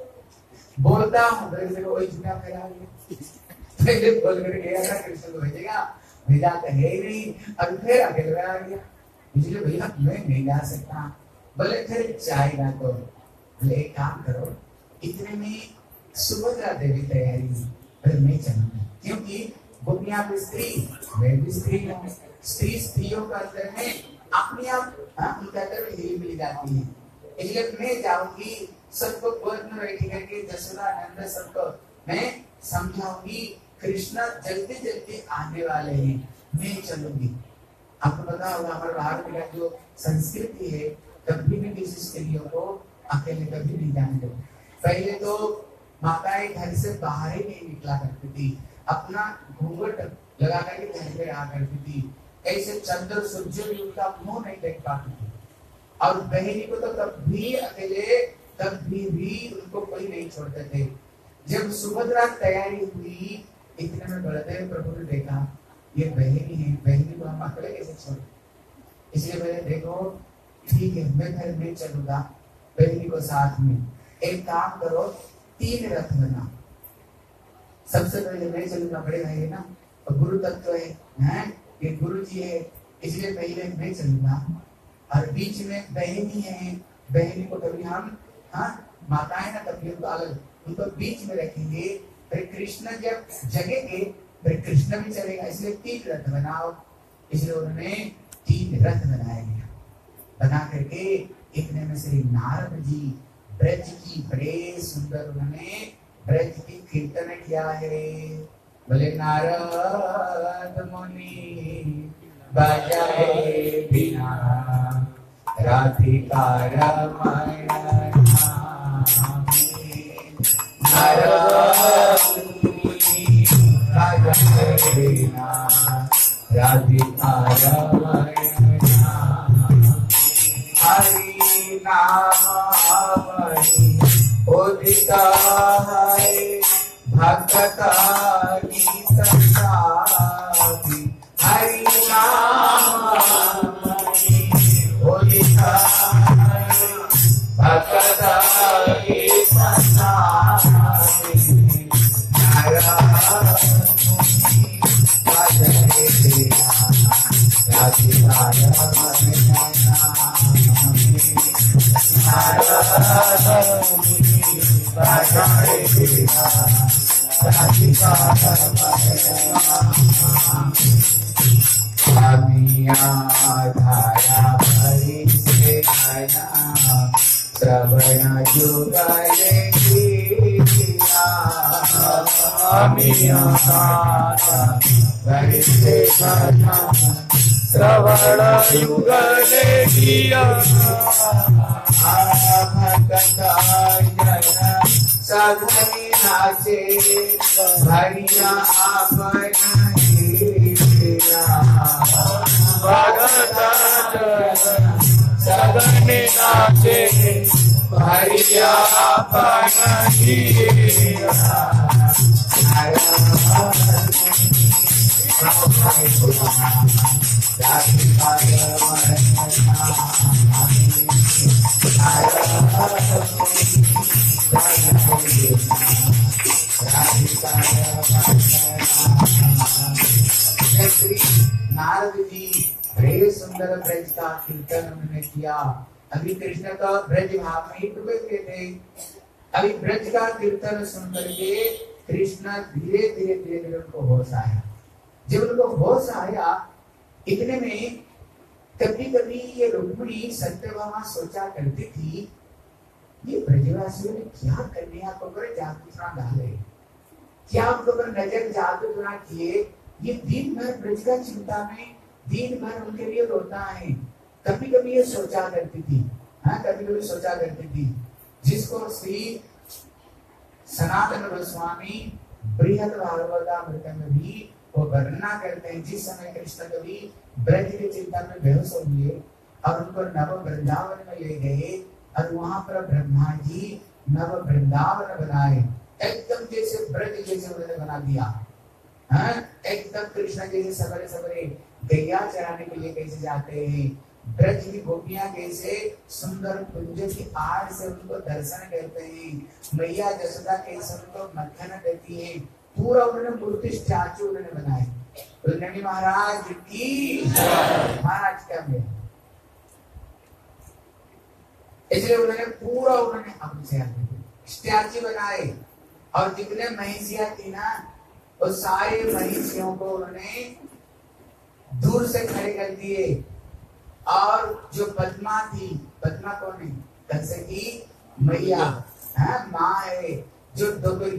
बोलता हूँ ब्रज को वही झूठा फैला पहले बोल कर गया था कृष्ण को भेजेगा, भेजा तो है ही नहीं, अब फिर अकेले आ गया। इसलिए भैया मैं नहीं जा सकता। बोले फिर जाएगा तो बोले एक काम करो, इतने में सुभद्रा देवी तैयारी फिर मैं चलूंगा, क्योंकि गोपियां भी स्त्री मैं भी स्त्री हूँ। स्त्री स्त्रियों का अंदर में अपने आप उनका अंदर में हिली मिली जाती है। इसलिए मैं जाऊंगी, सबको गोद में बैठी करके जसोदा नंद सबको मैं समझाऊंगी कृष्ण जल्दी जल्दी आने वाले हैं, मैं चलूंगी। आपको पता होगा हमारे भारत का जो संस्कृति है, कभी भी किसी स्त्रियों को अकेले कभी नहीं जाने देते। पहले तो माताएं घर से बाहर ही नहीं निकला करती थी, अपना घूंघट लगा करके घर में रहा करती थी। ऐसे चंद्र सूर्य भी उनका मुंह नहीं देख पाती थी। और बहनी को तो कभी अकेले कभी भी उनको कोई नहीं छोड़ते थे। जब सुभद्रा तैयारी हुई, इतने में बलदेव प्रभु ने देखा ये बहनी है, बहनी को हम अकेले कैसे छोड़। इसलिए मैंने देखो ठीक है मैं फिर मैं चलूंगा बहनी को साथ में। एक काम करो, तीन रथ बना, सबसे पहले मैं चलूंगा, बड़े भाई है ना, और गुरु तत्व है, हैं? ये गुरु जी है, इसलिए पहले मैं चलूंगा और बीच में बहनी है, बहनी को कभी हम हाँ माताएं ना कभी उनको अलग उनको बीच में रखेंगे। फिर कृष्ण जब जगेंगे फिर कृष्ण भी चलेगा, इसलिए तीन रथ बनाओ। इसलिए उन्होंने तीन रथ बनाए गया। बना करके इतने में श्री नारद जी ब्रज की बड़े सुंदर उन्होंने ब्रज की कीर्तन किया है। बोले नारद मुनि बजाए बिना राधिका रमण नारद मुनि बजाए बिना राधिका रमण हरि नाम हरि उदिता है भक्ता गीत साधि हरि नाम हरि उदिता है भक्ता गीत साधि नारायण भजने तेरा राधिका रमण धारा भरी से श्रवण जुगले भरी से श्रवण युगले किया सघनी नाचे भरिया आपन सघनी नाचे भरिया आपन नारद जी बड़े सुंदर ब्रज का कीर्तन उन्होंने किया। अभी कृष्ण का ब्रज भाव में ही डूबे हुए थे। अभी ब्रज का कीर्तन सुन करके कृष्ण धीरे धीरे धीरे उनको होश आया। जब उनको होश आया, इतने में कभी कभी ये रुक्मिणी सत्यभामा सोचा करती थी, ये ब्रजवासियों ने क्या करने आपको पर जादू टोना डाले, क्या उनको पर नजर जादू टोना किए, ये दिन भर ब्रज का चिंता में दिन भर उनके लिए रोता है। कभी कभी ये सोचा करती थी, हाँ कभी कभी सोचा करती थी, जिसको श्री सनातन गोस्वामी बृहद भागवतामृत में भी वो वर्णना करते हैं। जिस समय कृष्ण कवि ब्रज की चिंता में बेहोश हो गए और उनको नव वृंदावन में ले गए और वहां पर ब्रह्मा जी नव वृंदावन बनाए, एकदम जैसे ब्रज जैसे उन्होंने बना दिया, हाँ एकदम कृष्ण जैसे सवेरे सवेरे गैया चराने के लिए कैसे जाते हैं, ब्रज की गोपियां कैसे सुंदर कुंज की आड़ से उनको दर्शन करते हैं, मैया जसोदा कैसे उनको मक्खन देती है, पूरा उन्होंने मूर्ति स्टैचू उन्होंने बनाए। उन्होंने महाराज की महाराज क्या में इसलिए उन्होंने पूरा उन्होंने अपने स्टैचू बनाए और जितने महिषियां थी ना वो सारे महिषियों को उन्होंने दूर से खड़े कर दिए और जो पद्मा थी, पद्मा कौन है, कंस की मैया है, माँ है जो डोगरी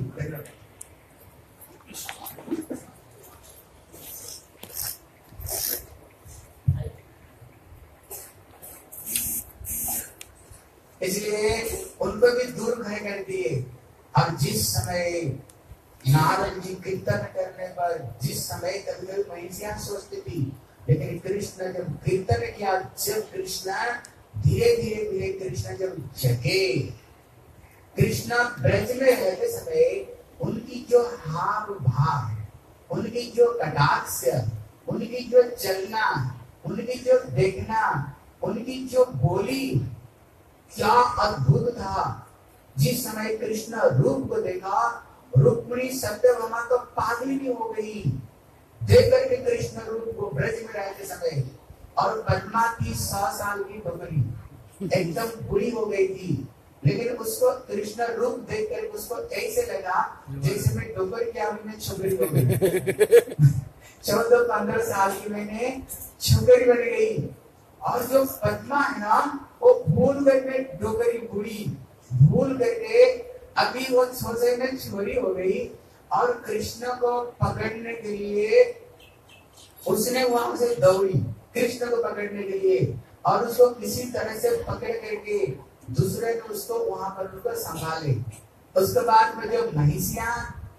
इसलिए उनको भी दूर खड़े कर दिए। और जिस समय नारद जी कीर्तन करने पर जिस समय कभी कभी महिषियां सोचती थी, लेकिन कृष्ण जब कीर्तन किया, जब कृष्ण धीरे धीरे धीरे कृष्ण जब जगे, कृष्ण ब्रज में रहते समय उनकी जो हाव भाव, उनकी जो कटाक्ष, उनकी जो चलना, उनकी जो देखना, उनकी जो बोली क्या अद्भुत था। जिस समय कृष्ण रूप को देखा, रुक्मिणी सत्यभामा तो पागल भी हो गई देख करके कृष्ण रूप को ब्रज में रहते समय। और पद्मा की सौ साल की बकरी एकदम बुरी हो गई थी, लेकिन उसको कृष्ण रूप देख कर उसको ऐसे लगा जैसे मैं डोगर की आयु में छोकरी बन गई। चौदह पंद्रह साल की मैंने छोकरी बन गई। और जो पद्मा है ना वो भूल करके डोगरी बुरी भूल करके अभी वो सोचे में छोरी हो गई और कृष्ण को पकड़ने के लिए उसने वहां से दौड़ी कृष्ण को पकड़ने के लिए, और उसको किसी तरह से पकड़ करके दूसरे ने उसको वहां पर उनको संभाले। उसके बाद में जो महिषियां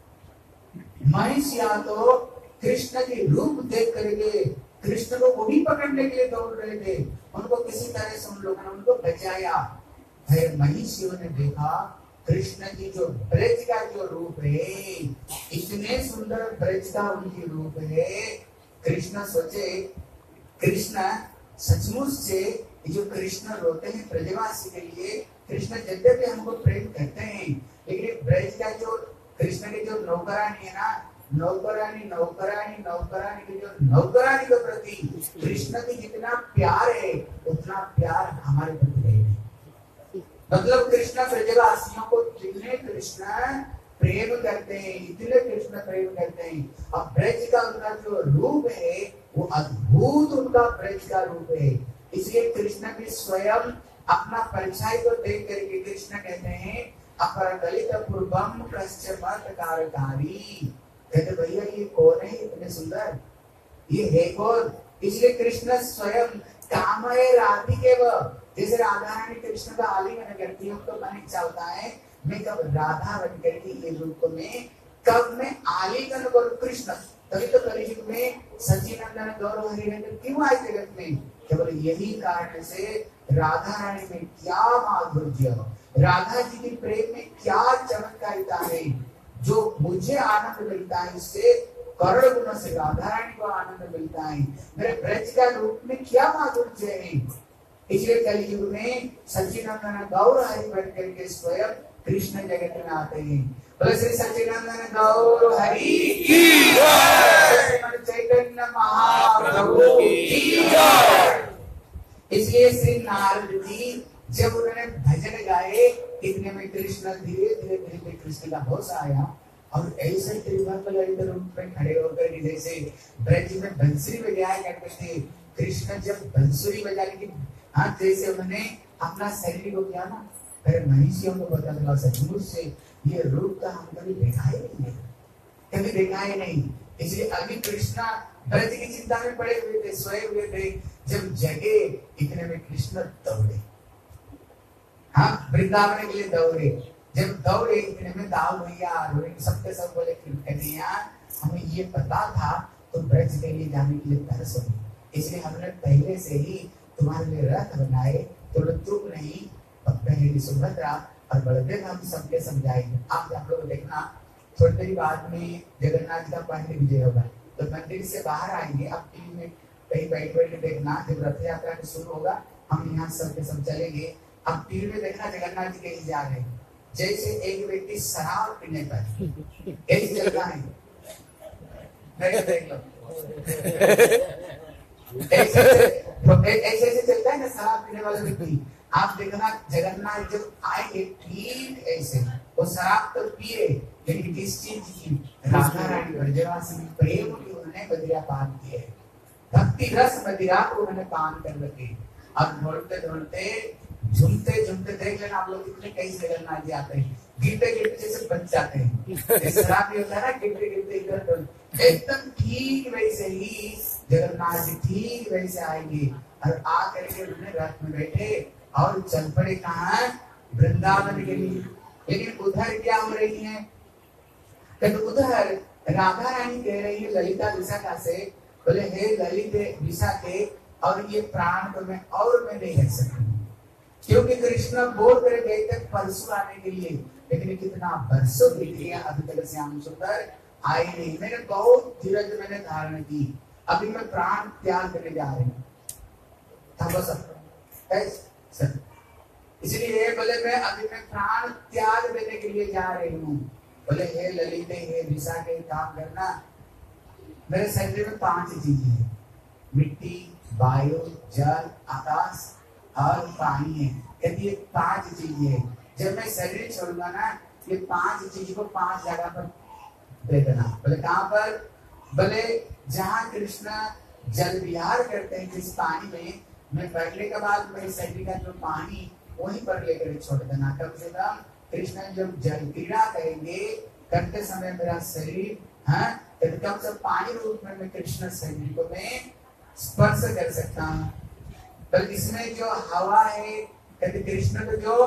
महिषियां तो कृष्ण के रूप देख करके कृष्ण को वो भी पकड़ने के लिए दौड़ रहे थे, उनको किसी तरह से उन लोगों ने उनको बचाया। फिर महिषियों ने देखा कृष्ण की जो ब्रज का जो रूप है, इतने सुंदर ब्रज का उनकी रूप है। कृष्ण सोचे कृष्ण सचमुच से जो कृष्ण रोते हैं ब्रजवासी के लिए, कृष्ण यद्यपि हमको प्रेम करते हैं, लेकिन ब्रज का जो कृष्ण की जो नौकरानी है ना, नौकरानी नौकरानी नौकरानी की जो नौकरानी के प्रति कृष्ण की जितना प्यार है उतना प्यार हमारे प्रति है। मतलब कृष्ण ब्रजवासियों को जितने कृष्ण प्रेम करते हैं, इतने कृष्ण प्रेम करते हैं। अब ब्रज का उनका जो रूप है वो अद्भुत उनका ब्रज का रूप है। इसलिए कृष्ण भी स्वयं अपना परिचय को देख करके कृष्ण कहते हैं अपरगलित पूर्वम प्रश्चमत्कारकारी। कहते भैया ये कौन है इतने सुंदर, ये है कौन? इसलिए कृष्ण स्वयं कामये राधिके व, जैसे राधा रानी कृष्ण का आलिंगन करती है तो मन इच्छा होता है मैं कब राधा बन करके ये रूप में कब मैं आलिंगन करूं कृष्ण। तभी तो कलयुग में सच्चिदानंद गौर हरिनंदन क्यों आए जगत में, केवल यही कारण से राधा रानी में क्या माधुर्य, राधा जी के प्रेम में क्या चमत्कारिता है, जो मुझे आनंद मिलता है इससे करोड़ गुणों से राधा रानी को आनंद मिलता है। मेरे ब्रज का रूप में क्या माधुर्य है। इसलिए कलयुग में सच्चिदानंद गौर हरि बन करके स्वयं कृष्ण जगत में आते हैं। बोले श्री सच्चिदानंद गौर हरि की जय, चैतन्य महाप्रभु की जय। इसलिए श्री नारद जी जब उन्होंने भजन गाए, इतने में कृष्ण धीरे धीरे धीरे कृष्ण का होश आया और ऐसे त्रिभंग ललित रूप में खड़े होकर जैसे ब्रज में बंसरी बजाया करते थे, कृष्ण जब बंसुरी बजाने की हाँ जैसे उन्होंने अपना शरीर को किया ना, फिर मनुष्यों को पता चला सचमुच से ये रूप का हम कभी देखा ही नहीं है, कभी देखा ही नहीं। इसलिए अभी कृष्णा ब्रज की चिंता में पड़े हुए थे, सोए हुए थे। जब जगे इतने में कृष्ण दौड़े, हाँ वृंदावन के लिए दौड़े। जब दौड़े इतने में दाऊ भैया रोहिणी सबके सब बोले कन्हैया हमें ये पता था तो ब्रज के लिए जाने के लिए तरस हो, इसलिए हमने पहले से ही तुम्हारे लिए रथ बनाए, तुम चुप नहीं। पहले सुभद्रा और बलदेव हम सबके समझाएंगे। आप आप लोग देखना थोड़ी देर बाद में जगन्नाथ का पहले विजय होगा, तो मंदिर से बाहर आएंगे। आप टीवी में कहीं बैठ बैठ के देखना, जब रथ यात्रा शुरू होगा हम यहाँ सबके सब चलेंगे। आप टीवी में देखना जगन्नाथ जी कहीं जा रहे हैं, जैसे एक व्यक्ति शराब पीने पर ऐसे चल रहा है, देख लो ऐसे ऐसे चलता है ना शराब पीने वाला व्यक्ति। आप देखना जगन्नाथ जब आएंगे ठीक ऐसे, वो शराब तो पिए लेकिन किस चीज की, राधा रानी ब्रजवासी प्रेम की उन्होंने मदिरा पान की है, भक्ति रस मदिरा को उन्होंने पान कर रखे। अब ढोलते ढोलते झूमते झूमते देख लेना आप लोग कितने कई जगन्नाथ जी आते हैं, गिरते गिरते जैसे बच जाते हैं। शराब भी होता है ना, गिरते गिरते इधर एकदम ठीक वैसे ही जगन्नाथ जी ठीक वैसे आएंगे और आ करके उन्होंने रथ में बैठे और चल पड़े कहाँ, वृंदावन के लिए। लेकिन उधर क्या हो रही है, तो उधर राधा रानी कह रही है ललिता विशाखा से, बोले हे ललित विशाखे और ये प्राण को मैं और मैं नहीं रह सकती, क्योंकि कृष्ण बोल कर गए थे परसों आने के लिए, लेकिन कितना बरसों बीत गया अभी तक श्याम सुंदर आए नहीं। मैंने बहुत धीरज मैंने धारण की, अभी मैं प्राण त्याग करने जा रही हूँ। इसलिए बोले मैं अभी मैं प्राण त्याग देने के लिए जा रही हूँ। बोले हे ललित हे विशाखे काम करना, मेरे शरीर में पांच चीजें हैं, मिट्टी वायु जल आकाश और पानी है। कहती ये पांच चीजें है, जब मैं शरीर छोड़ूंगा ना ये पांच चीज को पांच जगह पर दे देना। बोले कहाँ पर, बोले जहाँ कृष्ण जल विहार करते हैं जिस पानी में, मैं बैठने के बाद मेरे शरीर का जो पानी वहीं पर लेकर छोड़ देना। कम से कम कृष्ण जब जल क्रीड़ा करेंगे करते समय मेरा शरीर हाँ कम से पानी रूप में मैं कृष्ण शरीर को मैं स्पर्श कर सकता हूँ। तो इसमें जो हवा है, कहते कृष्ण को जो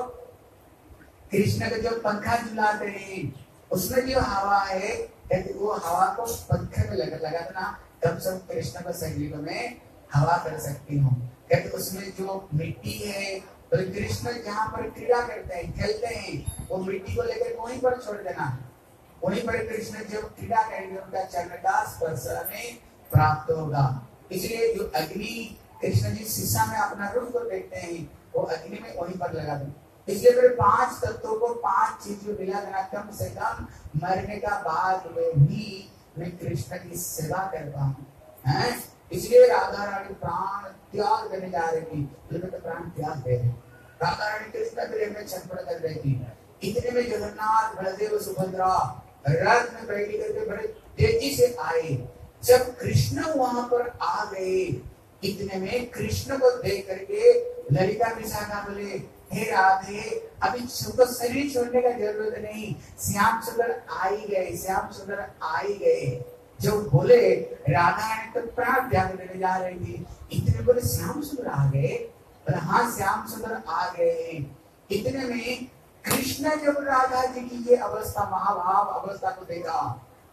कृष्ण को जो पंखा झुलाते हैं उसमें जो हवा है, कहते वो हवा को पंखे में लगा लगा देना, तब सब कृष्ण को शरीर में हवा कर सकती हूँ। कहते उसमें जो मिट्टी है, तो कृष्ण जहाँ पर क्रीड़ा करते हैं खेलते हैं, वो मिट्टी को लेकर वहीं पर छोड़ देना। वहीं पर कृष्ण जब क्रीड़ा करेंगे उनका चरण का स्पर्श हमें प्राप्त होगा। इसलिए जो अग्नि कृष्ण जी शीशा में अपना रूप को देखते हैं, वो अग्नि में वहीं पर लगा दें। इसलिए मेरे पांच तत्वों को पांच चीजों मिला देना, कम से कम मरने का बाद में भी मैं कृष्ण की सेवा करता हूँ। इसलिए राधा रानी प्राण त्याग करने जा रही थी, तो प्राण त्याग दे रहे। राधा रानी कृष्ण प्रेम में छटपट कर रही थी। इतने में जगन्नाथ बलदेव सुभद्रा रथ में बैठी करके बड़े तेजी से आए। जब कृष्ण वहां पर आ गए, इतने में कृष्ण को देख करके ललिता विशाखा बोले हे राधे अभी सबको शरीर छोड़ने का जरूरत नहीं, श्याम सुंदर आ ही गए, श्याम सुंदर आ ही गए। जो बोले राधा रानी तो प्राण त्याग देने जा रही थी, इतने बोले श्याम सुंदर आ गए, बोले हाँ श्याम सुंदर आ गए। इतने में कृष्ण जब राधा जी की ये अवस्था महाभाव अवस्था को देखा,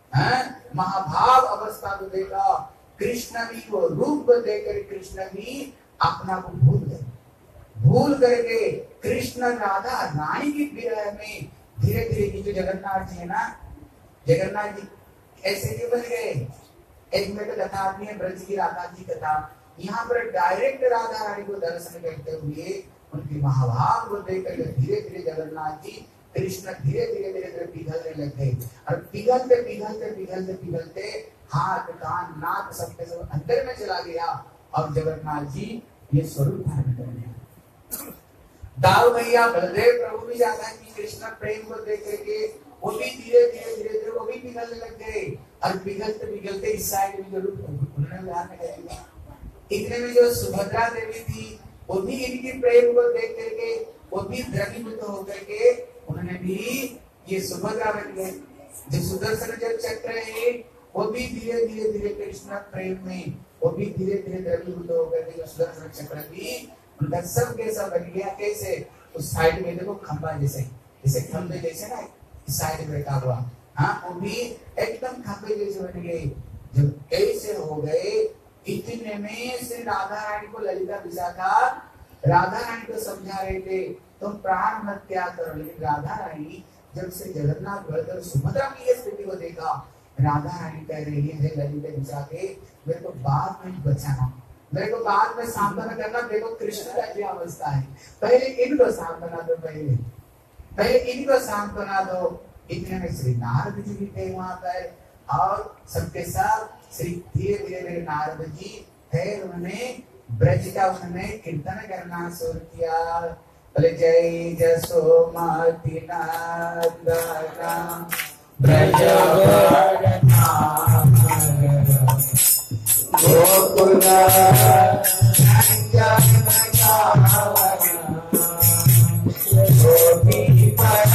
महाभाव अवस्था को देखा, कृष्ण भी वो रूप को देखकर कृष्ण भी अपना को भूल गए। भूल करके कृष्ण राधा रानी की विरह में धीरे धीरे की जो जगन्नाथ जी है ना, जगन्नाथ जी ऐसे क्यों बन गए। एक में तो कथा आती है ब्रज की राधा जी कथा, यहाँ पर डायरेक्ट राधा रानी को दर्शन करते हुए उनकी महाभाव को देख कर धीरे धीरे जगन्नाथ जी कृष्ण धीरे धीरे धीरे धीरे पिघलने लग गए। और पिघलते पिघलते पिघलते पिघलते हाथ कान नाक सबके सब अंदर में चला गया और जगन्नाथ जी ये स्वरूप धारण कर लिया। दाऊ भैया बलदेव प्रभु भी जाता है कि कृष्ण प्रेम को देख करके वो भी धीरे धीरे धीरे धीरे वो भी पिघलने लग गए। और पिघलते पिघलते इस साइड में जो रूप उन्होंने ध्यान में करेंगे इतने में जो सुभद्रा देवी थी वो भी इनकी प्रेम को देख करके वो भी द्रवीभूत होकर के उन्होंने भी ये सुभद्रा बन गए। जो सुदर्शन जो चक्र है वो भी धीरे धीरे धीरे कृष्ण प्रेम में वो भी धीरे धीरे द्रवीभूत होकर के सुदर्शन चक्र भी उनका सब कैसा बन गया। कैसे उस साइड में देखो खंबा जैसे जैसे खंबे जैसे ना इस साइड में रखा हुआ, हाँ वो भी एकदम खंबे जैसे बन गए। जब ऐसे हो गए इतने में श्री राधा रानी को ललिता विशाखा राधा रानी को समझा रहे थे तुम तो प्राण मत त्याग करो। लेकिन राधा रानी जब से जगन्नाथ बलदेव सुभद्रा की स्थिति को देखा, राधा रानी कह रही है ललिता विशाखे मेरे को बाद में बचाना, मेरे को बाद में सांत्वना करना, देखो कृष्ण का क्या अवस्था है, पहले इनको सांत्वना दो, पहले पहले इनको सांत्वना दो। इतने में श्री नारद जी भी थे वहां पर और सबके साथ श्री धीरे धीरे धीरे नारद जी थे। उन्होंने ब्रज का उन्होंने कीर्तन करना शुरू किया। बोले जय जसोमती नंदन ब्रज गोकुल गोपी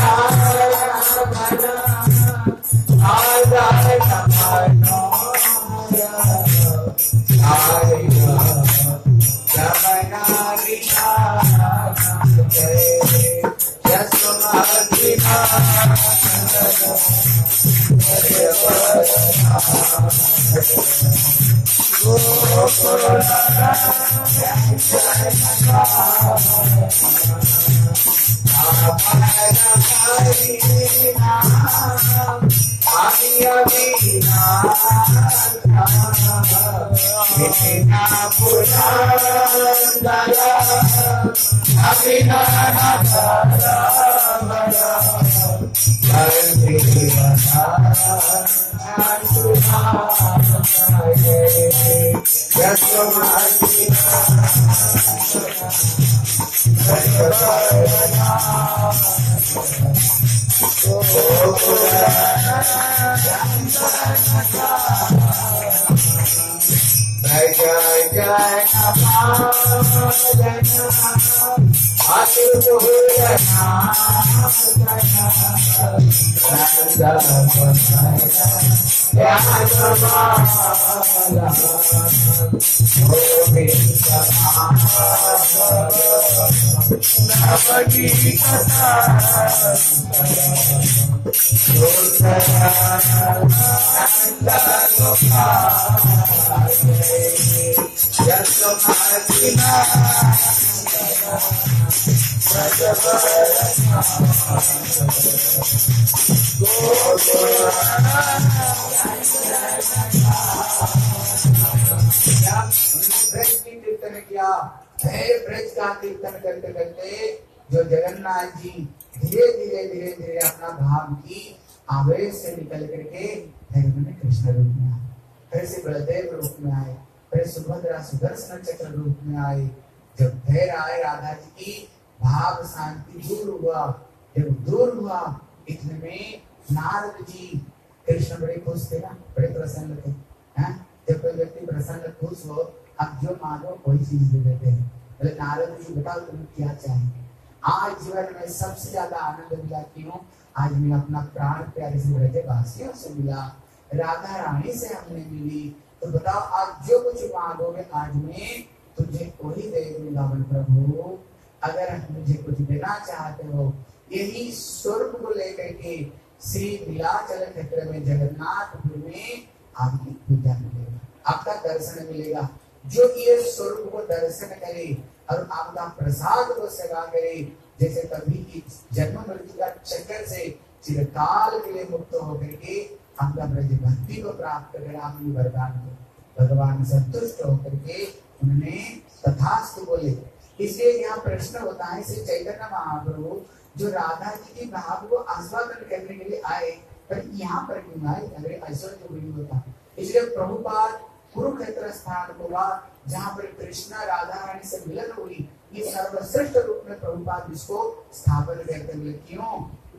ब्रज का कीर्तन करते करते जो जगन्नाथ जी धीरे धीरे धीरे धीरे अपना भाव की आवेश से निकल करके फिर उन्होंने कृष्ण रूप में आए, फिर से बलदेव रूप में आए, फिर सुभद्रा सुदर्शन चक्र रूप में आए। जब फिर आए राधा जी की भाव शांति दूर हुआ, जब दूर हुआ इतने में नारद जी कृष्ण बड़े खुश थे ना, बड़े प्रसन्न थे। हैं? जब कोई व्यक्ति प्रसन्न खुश हो अब जो मांगो वही चीज दे देते हैं। बोले नारद जी बताओ तुम्हें क्या चाहिए? आज जीवन में सबसे ज्यादा आनंद मिला क्यों? आज मैं अपना प्राण प्यारे से ब्रजवासियों से मिला, राधा रानी से हमने मिली, तो बताओ आज जो कुछ मांगोगे आज मैं तुझे वही दे दूंगा। प्रभु अगर मुझे कुछ देना चाहते हो यही स्वरूप को लेकर के श्री नीलाचल क्षेत्र में जगन्नाथपुर में आपकी पूजा मिलेगा, आपका दर्शन मिलेगा। जो ये स्वरूप को दर्शन करे और आपका प्रसाद को सेवा करे, जैसे कभी की जन्म मृत्यु का चक्कर से चिरकाल के लिए मुक्त होकर के आपका ब्रज भक्ति को प्राप्त करे, आपकी वरदान को भगवान संतुष्ट होकर के उन्होंने तथास्तु बोले। इसलिए यहाँ प्रश्न होता है श्री चैतन्य महाप्रभु जो राधा जी की भाव को आस्वादन करने के लिए आए, पर यहाँ पर क्यों आए? अगर ऐसा तो नहीं होता। इसलिए प्रभुपाद कुरुक्षेत्र स्थान को हुआ जहाँ पर कृष्णा राधा रानी से मिलन हुई, ये सर्वश्रेष्ठ रूप में प्रभुपाद इसको स्थापन करते हुए क्यों?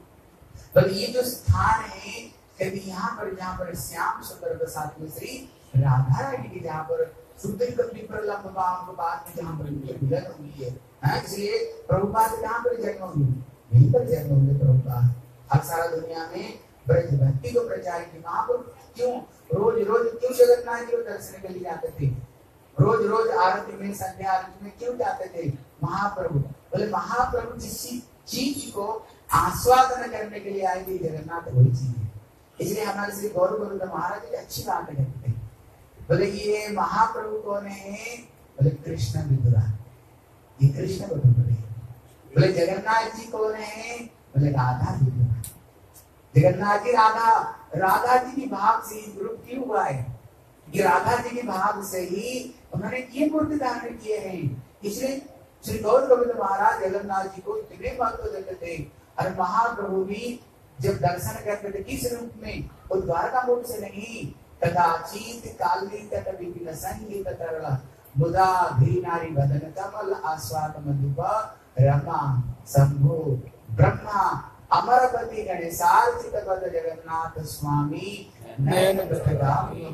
पर ये जो स्थान है कभी यहाँ पर जहाँ पर श्याम सुंदर प्रसाद में श्री राधा रानी की जहाँ पर सुंदरी कपड़ी पर लंबा को बाद में जहाँ पर मिलन हुई है, हाँ, इसलिए प्रभुपाद कहाँ पर जन्म हुई, यहीं पर जन्म हुए प्रभुपाद। अब सारा दुनिया में ब्रज भक्ति को प्रचार की। महाप्रभु क्यों रोज रोज क्यों जगन्नाथ जी को दर्शन के लिए जाते थे, रोज रोज आरती में संध्या आरती में क्यों जाते थे महाप्रभु? बोले महाप्रभु जिस चीज को आस्वादन करने के लिए आए थे जगन्नाथ वही चीज है। इसलिए हमारे श्री गौर गोविंद महाराज जी अच्छी बात करते हैं। बोले ये महाप्रभु कौन है? बोले कृष्ण विदुरा, ये कृष्ण को बोले। बोले जगन्नाथ जी कौन है? बोले राधा विदुरा। जगन्नाथ जी राधा राधा जी की भाव से रूप क्यों हुआ है? ये राधा जी की भाव से ही उन्होंने ये मूर्ति धारण किए हैं। इसलिए श्री गौर गोविंद महाराज जगन्नाथ जी को इतने महत्व देते थे। और महाप्रभु भी जब दर्शन करते थे किस रूप में? वो द्वारका मूर्ति से नहीं, कदाचित काली तट विपिन संगीत तरला मुदा भी नारी बदन कमल आस्वाद मधुप रमा शंभु ब्रह्मा अमरपति गणेशार्चित पद जगन्नाथ स्वामी नयन प्रगामी।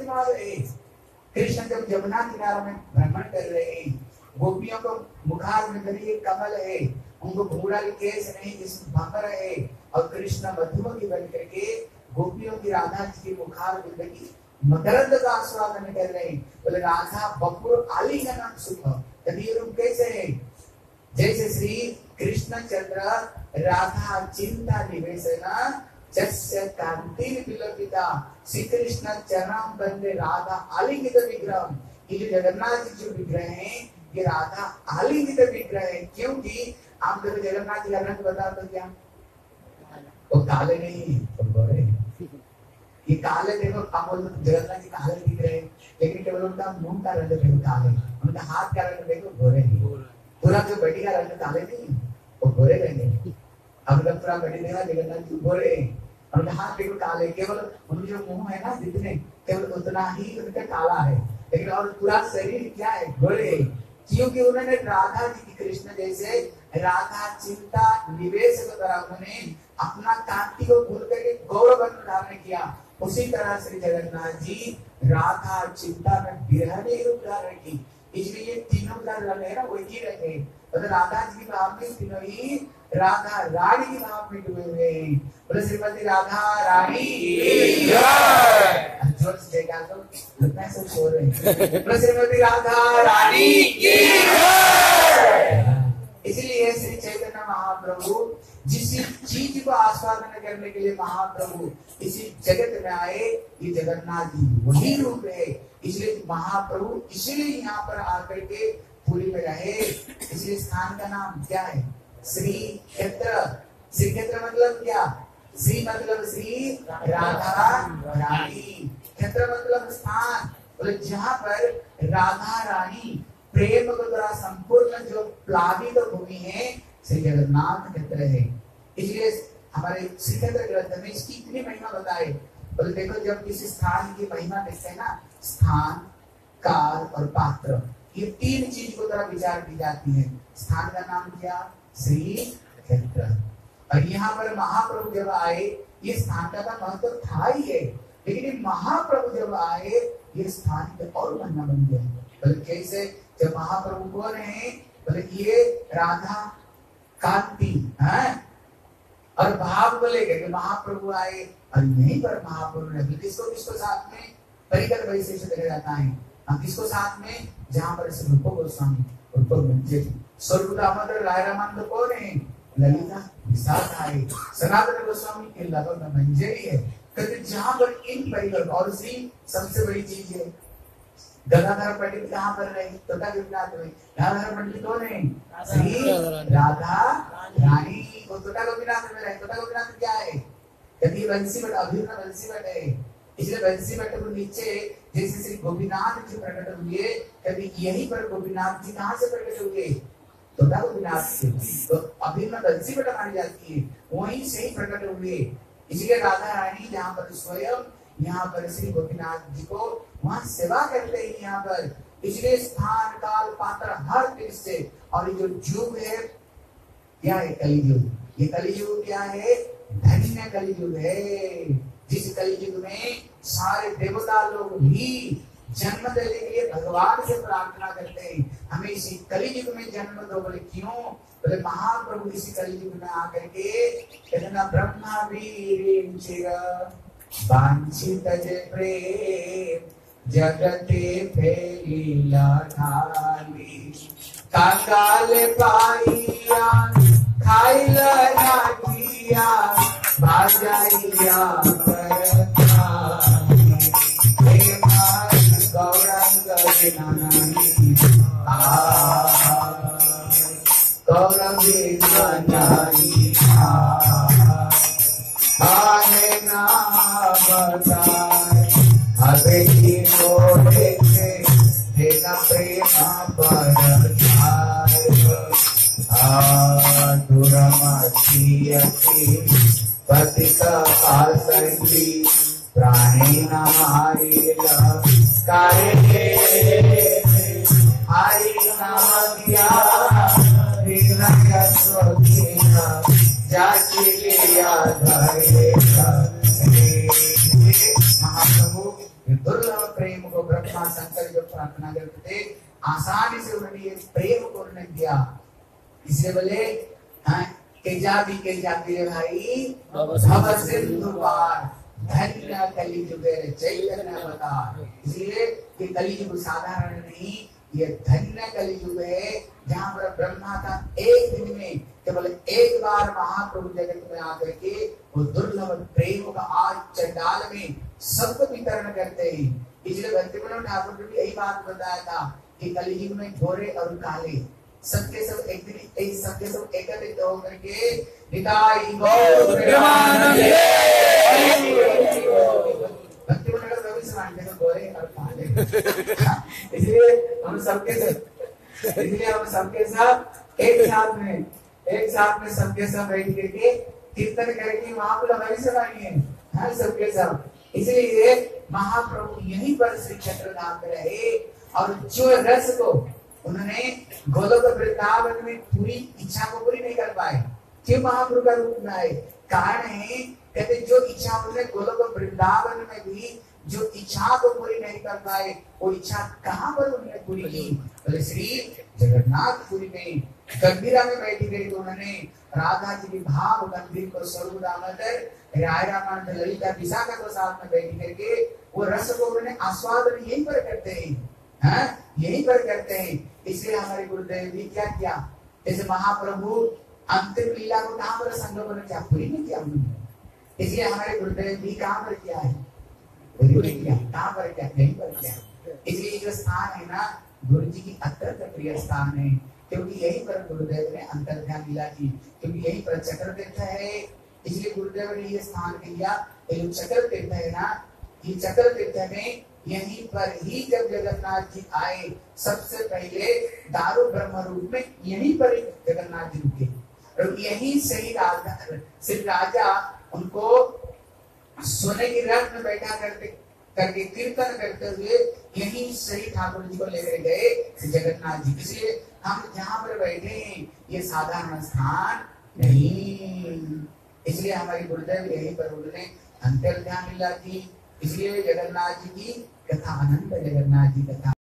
कृष्ण जब यमुना किनारे में भ्रमण कर रहे हैं, गोपियों को मुखार में धरी कमल है, उनको घूंघराले केस नहीं जिसमें भंवर है, और कृष्ण मधुमक्खी बन करके गोपियों की राधा जी की मुखार में लगी मकरंद का आस्वादन कर रहे हैं। बोले राधा बपुर आलिंगन सुख। तभी रूप कैसे है? जैसे श्री कृष्ण चंद्र राधा चिंता निवेशना जस्य कांति विलपिता श्री कृष्ण चरण बंदे राधा आलिंगित विग्रह। ये जो जगन्नाथ जी जो विग्रह है ये राधा आलिंगित विग्रह है। क्योंकि आप देखो जगन्नाथ जी का रंग बता दो क्या? वो काले नहीं है, वो गोरे। ये काले देखो अमोल जगन्नाथ जी काले दिख रहे हैं, लेकिन केवल उनका मुंह का रंग देखो काले, उनका हाथ का रंग देखो गोरे है। पूरा जो बड़ी का रंग काले नहीं, वो गोरे रहेंगे। अब जब पूरा बड़ी देखा जगन्नाथ जी गोरे, उनका हाथ देखो काले, केवल उनके जो मुंह है ना जितने केवल उतना ही उनका काला है, लेकिन और पूरा शरीर क्या है? गोरे। क्योंकि उन्होंने राधा जी की कृष्ण जैसे राधा चिंता निवेश के द्वारा उन्होंने अपना कांति को भूल करके गौरव धारण किया। उसी तरह श्री जगन्नाथ जी राधा चिंता में विरहणी रूप धारण की। इसलिए तीनों का रंग है ना वो एक ही रंग है। मतलब राधा जी की भाव में तीनों ही राधा रानी की भाव में डूबे हुए हैं। बोले श्रीमती राधा रानी की जय। जोर से जयकार दो, लगता है सब सो रहे हैं। बोले श्रीमती राधा रानी की जय। इसलिए श्री चैतन्य महाप्रभु जिस चीज को आस्वादन करने के लिए महाप्रभु इसी जगत में आए, ये जगन्नाथ जी वही रूप है। इसलिए महाप्रभु इसलिए यहाँ पर आकर के पूरी में रहे। इसलिए स्थान का नाम क्या है? श्री क्षेत्र। श्री क्षेत्र मतलब क्या? श्री मतलब श्री राधा रानी, क्षेत्र मतलब स्थान। बोले जहाँ पर राधा रानी प्रेम के द्वारा संपूर्ण जो प्लावित तो भूमि है श्री जगन्नाथ क्षेत्र है। इसलिए हमारे श्री क्षेत्र ग्रंथ में इसकी इतनी महिमा बताए। बोले देखो जब किसी स्थान की महिमा देखते हैं ना, स्थान काल और पात्र, ये तीन चीज को द्वारा विचार की जाती है। स्थान का नाम क्या? श्री क्षेत्र। और यहाँ पर महाप्रभु जब आए, ये स्थान का महत्व था ही है, लेकिन ये महाप्रभु जब आए ये स्थान और महिमा बन गया। बोले कैसे? जब महाप्रभु कौन है? बोले ये राधा कांति है। और भाव को लेकर के महाप्रभु आए, और यहीं पर महाप्रभु ने किसको किसको साथ में परिकर वैसे से जाता है, हम किसको साथ में? जहाँ पर रूप गोस्वामी, रूप मंजे स्वर्ग दामोदर राय रामानंद कौन है? ललिता विशाल है, सनातन गोस्वामी के लगन मंजरी है। कहते जहाँ पर इन परिकर, और श्री सबसे बड़ी चीज है गदाधर पंडित कहाँ पर रहे? तोता गोपीनाथ में। गदाधर पंडित कौन है? श्री राधा रानी। वो तोता गोपीनाथ में रहे। तोता गोपीनाथ क्या है? कभी बंसी बट अभिन्न बंसी बट है। इसलिए बंसी बट को नीचे जैसे श्री गोपीनाथ जी प्रकट हुए, कभी यहीं पर गोपीनाथ जी कहाँ से प्रकट हुए? तोता गोपीनाथ से। तो अभिन्न बंसी बट मानी जाती है, वहीं से ही प्रकट हुए। इसलिए राधा रानी जहाँ पर स्वयं यहाँ पर श्री गोपीनाथ जी को वहाँ सेवा करते हैं यहाँ पर। इसलिए स्थान काल पात्र हर चीज से। और ये जो युग है क्या है? कलियुग। ये कलियुग क्या है? धन्य कलियुग है। जिस कलियुग में सारे देवता लोग भी जन्म देने के लिए भगवान से प्रार्थना करते हैं, हमें इसी कलियुग में जन्म दो। बोले क्यों? बोले महाप्रभु इसी कलियुग में आकर के कहना ब्रह्मा वीर चिर वांछित जे प्रेम जगते फैलीला ढाली काकाल पाइया खाइला नाचिया बाजाइया गौरंग नानी गौरंग नानी आने ना बताए अबे की मोरे से तेरा प्रेम पर पतिता आसंगी प्राणी नामारिला कार्य हरि नाम दिया विघ्न स्वकीना जाति लिया धरेगा। महाप्रभु दुर्लभ प्रेम को ब्रह्मा शंकर जो प्रार्थना करते थे आसानी से उन्होंने ये प्रेम को उन्होंने दिया। इसलिए बोले केजा भी केजा के भाई भव सिंधु पार धन्य कलियुग चैतन्य अवतार। इसलिए ये कलियुग साधारण नहीं, ये धन्य कलियुग है जहाँ पर ब्रह्मा का एक दिन में केवल एक बार महाप्रभु जगत में आकर के वो दुर्लभ प्रेम का आज चंडाल में सबको वितरण करते हैं। इसलिए भक्ति मनोहर ठाकुर ने भी यही बात बताया था कि कलियुग में घोरे और काले सबके सब एक दिन एक सबके सब एकत्रित होकर के निताई गौर प्रेमानंद भक्ति मनोहर रवि समानते हैं घोरे और काले। इसलिए हम सबके साथ इसलिए हम सबके साथ एक साथ में एक साथ में सबके साथ बैठ करके कीर्तन करके महाप्रभु रवि समाएंगे हाँ सबके साथ। इसलिए महाप्रभु यहीं पर श्री चक्रधाम में रहे और जो रस को उन्होंने गोलोक वृंदावन में पूरी इच्छा को पूरी नहीं कर पाए, क्यों महाप्रभु का रूप में आए? कारण है कहते जो इच्छा उन्होंने गोलोक वृंदावन में भी जो इच्छा को पूरी नहीं कर पाए वो इच्छा कहाँ पर उन्होंने पूरी की? बोले श्री जगन्नाथपुरी में गंभीरा में बैठी गई तो उन्होंने राधा जी की भाव गंभीर को स्वरूप दामोदर राय रामानंद ललिता विशाखा को साथ में बैठी करके वो रस को उन्होंने आस्वादन यहीं पर करते हैं हाँ यहीं पर करते हैं। इसलिए हमारे गुरुदेव जी क्या किया? जैसे महाप्रभु अंतिम लीला को कहाँ पर संगम ने क्या पूरी नहीं किया उन्होंने, इसलिए हमारे गुरुदेव जी कहाँ पर किया है? पूरी नहीं किया। कहाँ पर किया? यहीं पर किया। इसलिए जो स्थान है ना गुरु जी की अत्यंत प्रिय स्थान है, क्योंकि यहीं पर गुरुदेव ने अंतर्ध्यान लीला की, क्योंकि यहीं पर चक्र तीर्थ है। इसलिए गुरुदेव ने ये स्थान किया। ये चक्र तीर्थ है ना, ये चक्र तीर्थ में यहीं पर ही जब जगन्नाथ जी आए सबसे पहले दारू ब्रह्म रूप में यहीं पर जगन्नाथ जी रुके और यहीं से ही राजा श्री राजा उनको सोने की रथ में बैठा करके करके कीर्तन करते हुए यहीं से ही ठाकुर जी को लेकर गए जगन्नाथ जी। इसलिए हम जहाँ पर बैठे हैं ये साधारण स्थान नहीं, इसलिए हमारे गुरुदेव यहीं पर उन्होंने अंतर्ध्यान लीला की। इसलिए जगन्नाथ जी की कथा अनंत जगन्नाथ जी कथा